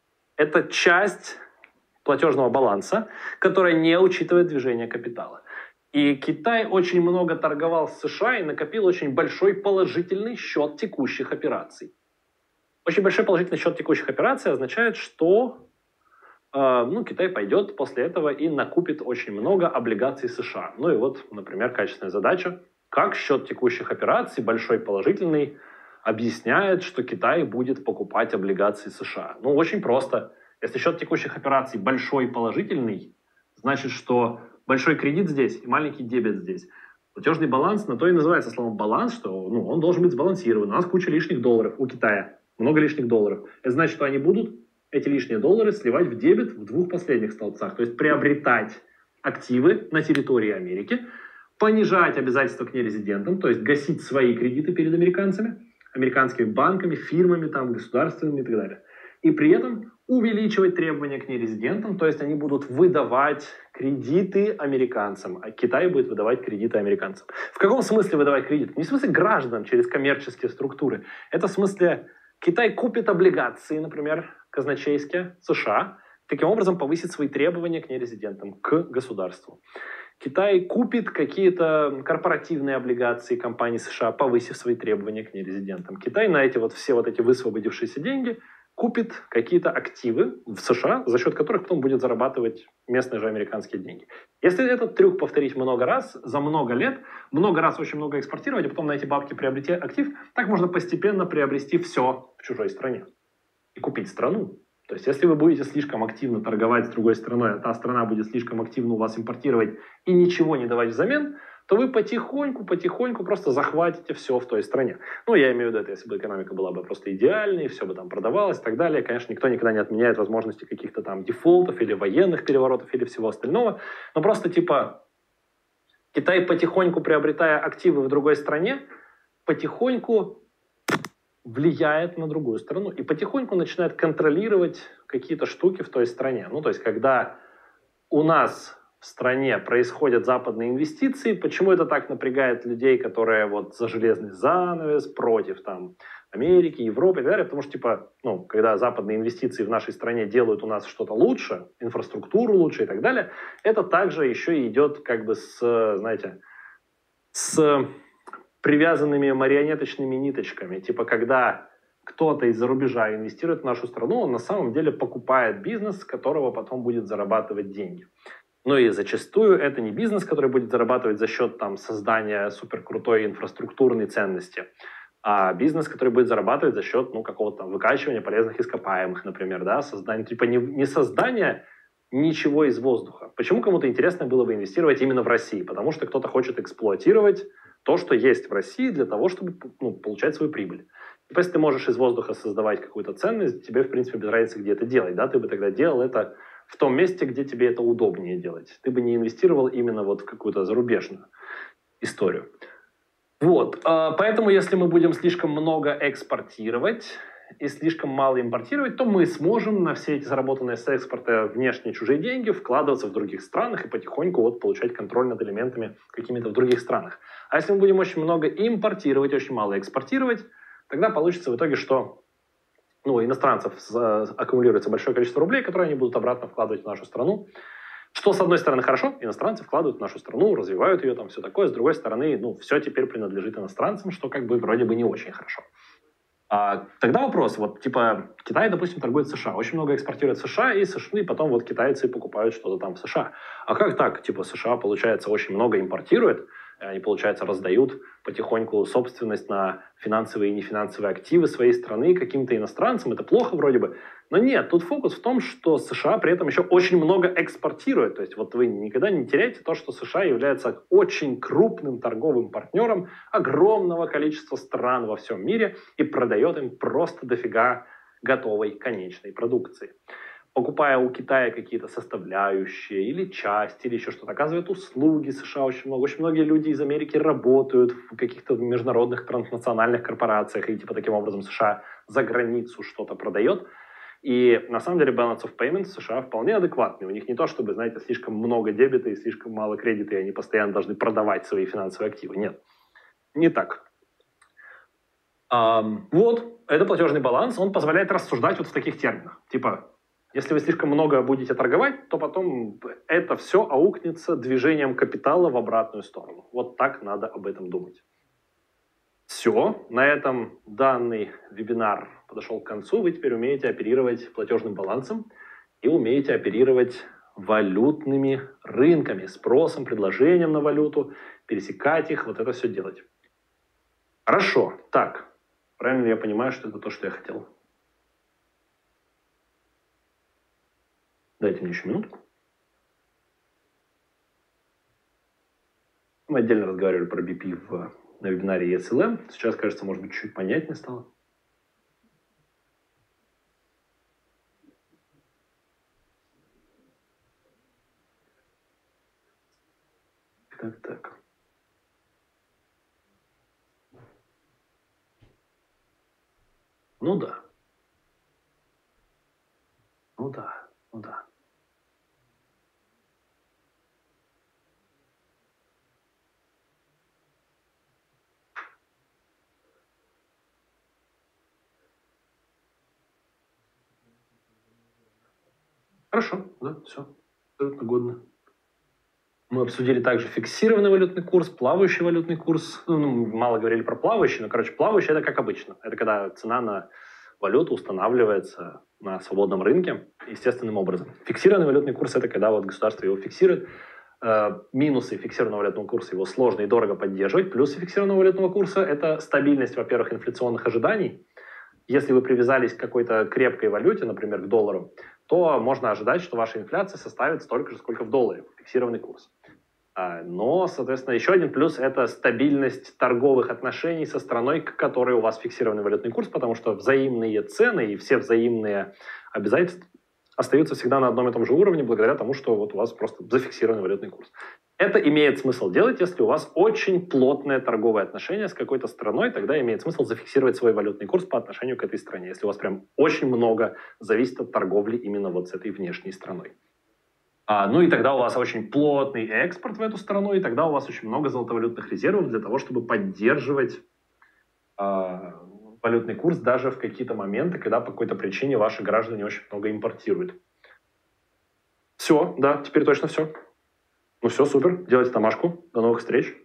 Это часть платежного баланса, которая не учитывает движение капитала. И Китай очень много торговал с США и накопил очень большой положительный счет текущих операций. Очень большой положительный счет текущих операций означает, что э, ну, Китай пойдет после этого и накупит очень много облигаций США. Ну и вот, например, качественная задача. Как счет текущих операций, большой положительный, объясняет, что Китай будет покупать облигации США? Ну, очень просто. Если счет текущих операций большой положительный, значит, что большой кредит здесь и маленький дебет здесь. Платежный баланс на то и называется словом баланс, что ну, он должен быть сбалансирован. У нас куча лишних долларов у Китая. Много лишних долларов. Это значит, что они будут эти лишние доллары сливать в дебет в двух последних столбцах. То есть приобретать активы на территории Америки, понижать обязательства к нерезидентам, то есть гасить свои кредиты перед американцами, американскими банками, фирмами, там, государственными и так далее. И при этом увеличивать требования к нерезидентам, то есть они будут выдавать кредиты американцам, а Китай будет выдавать кредиты американцам. В каком смысле выдавать кредиты? Не в смысле гражданам через коммерческие структуры. Это в смысле Китай купит облигации, например, казначейские США, таким образом повысит свои требования к нерезидентам, к государству. Китай купит какие-то корпоративные облигации компаний США, повысив свои требования к нерезидентам. Китай на эти вот все вот эти высвободившиеся деньги купит какие-то активы в США, за счет которых потом будет зарабатывать местные же американские деньги. Если этот трюк повторить много раз, за много лет, много раз очень много экспортировать, а потом на эти бабки приобрести актив, так можно постепенно приобрести все в чужой стране и купить страну. То есть, если вы будете слишком активно торговать с другой страной, а та страна будет слишком активно у вас импортировать и ничего не давать взамен, то вы потихоньку, потихоньку просто захватите все в той стране. Ну, я имею в виду, это если бы экономика была бы просто идеальной, все бы там продавалось и так далее. Конечно, никто никогда не отменяет возможности каких-то там дефолтов или военных переворотов или всего остального. Но просто типа Китай, потихоньку приобретая активы в другой стране, потихоньку влияет на другую страну и потихоньку начинает контролировать какие-то штуки в той стране. Ну, то есть, когда у нас в стране происходят западные инвестиции, почему это так напрягает людей, которые вот за железный занавес, против там Америки, Европы и так далее, потому что, типа, ну, когда западные инвестиции в нашей стране делают у нас что-то лучше, инфраструктуру лучше и так далее, это также еще и идет как бы с, знаете, с привязанными марионеточными ниточками. Типа, когда кто-то из-за рубежа инвестирует в нашу страну, он на самом деле покупает бизнес, с которого потом будет зарабатывать деньги. Ну и зачастую это не бизнес, который будет зарабатывать за счет там, создания суперкрутой инфраструктурной ценности, а бизнес, который будет зарабатывать за счет ну, какого-то там, выкачивания полезных ископаемых, например, да, создание, типа не, не создание ничего из воздуха. Почему кому-то интересно было бы инвестировать именно в России? Потому что кто-то хочет эксплуатировать то, что есть в России, для того, чтобы ну, получать свою прибыль. Типа, если ты можешь из воздуха создавать какую-то ценность, тебе, в принципе, без разницы, где это делать. Да? Ты бы тогда делал это в том месте, где тебе это удобнее делать. Ты бы не инвестировал именно вот в какую-то зарубежную историю. Вот. Поэтому, если мы будем слишком много экспортировать и слишком мало импортировать, то мы сможем на все эти заработанные с экспорта внешние чужие деньги вкладываться в других странах и потихоньку вот получать контроль над элементами какими-то в других странах. А если мы будем очень много импортировать, очень мало экспортировать, тогда получится в итоге, что ну, иностранцев аккумулируется большое количество рублей, которые они будут обратно вкладывать в нашу страну. Что, с одной стороны, хорошо, иностранцы вкладывают в нашу страну, развивают ее, там все такое. С другой стороны, ну, все теперь принадлежит иностранцам, что как бы вроде бы не очень хорошо. А, тогда вопрос, вот, типа, Китай, допустим, торгует в США, очень много экспортирует в США, и, США, и потом вот китайцы покупают что-то там в США. А как так? Типа, США, получается, очень много импортирует, они, получается, раздают потихоньку собственность на финансовые и нефинансовые активы своей страны каким-то иностранцам. Это плохо вроде бы. Но нет, тут фокус в том, что США при этом еще очень много экспортирует. То есть вот вы никогда не теряете то, что США является очень крупным торговым партнером огромного количества стран во всем мире и продает им просто дофига готовой конечной продукции. покупая у Китая какие-то составляющие или части, или еще что-то, оказывают услуги США очень много. Очень многие люди из Америки работают в каких-то международных транснациональных корпорациях, и типа таким образом США за границу что-то продает. И на самом деле balance of payments в США вполне адекватный. У них не то, чтобы, знаете, слишком много дебета и слишком мало кредита, и они постоянно должны продавать свои финансовые активы. Нет, не так. Um, вот, это платежный баланс, он позволяет рассуждать вот в таких терминах. Типа, если вы слишком много будете торговать, то потом это все аукнется движением капитала в обратную сторону. Вот так надо об этом думать. Все, на этом данный вебинар подошел к концу. Вы теперь умеете оперировать платежным балансом и умеете оперировать валютными рынками, спросом, предложением на валюту, пересекать их, вот это все делать. Хорошо, так, правильно я понимаю, что это то, что я хотел? Дайте мне еще минутку. Мы отдельно разговаривали про би пи в, на вебинаре и эс эл эм. Сейчас, кажется, может быть, чуть понятнее стало. Так, так. Ну да. Ну да, ну да. Хорошо, да, все. Абсолютно годно. Мы обсудили также фиксированный валютный курс, плавающий валютный курс. Ну, мало говорили про плавающий, но, короче, плавающий – это как обычно. Это когда цена на валюту устанавливается на свободном рынке естественным образом. Фиксированный валютный курс – это когда вот государство его фиксирует. Э, минусы фиксированного валютного курса – его сложно и дорого поддерживать. Плюсы фиксированного валютного курса – это стабильность, во-первых, инфляционных ожиданий. Если вы привязались к какой-то крепкой валюте, например, к доллару, то можно ожидать, что ваша инфляция составит столько же, сколько в долларе, фиксированный курс. Но, соответственно, еще один плюс – это стабильность торговых отношений со страной, к которой у вас фиксированный валютный курс, потому что взаимные цены и все взаимные обязательства остаются всегда на одном и том же уровне, благодаря тому, что вот у вас просто зафиксированный валютный курс. Это имеет смысл делать, если у вас очень плотное торговое отношение с какой-то страной, тогда имеет смысл зафиксировать свой валютный курс по отношению к этой стране, если у вас прям очень много зависит от торговли именно вот с этой внешней страной. А, ну и тогда у вас очень плотный экспорт в эту страну, и тогда у вас очень много золотовалютных резервов для того, чтобы поддерживать а, валютный курс даже в какие-то моменты, когда по какой-то причине ваши граждане очень много импортируют. Все, да, теперь точно все. Ну все, супер, делайте домашку. До новых встреч.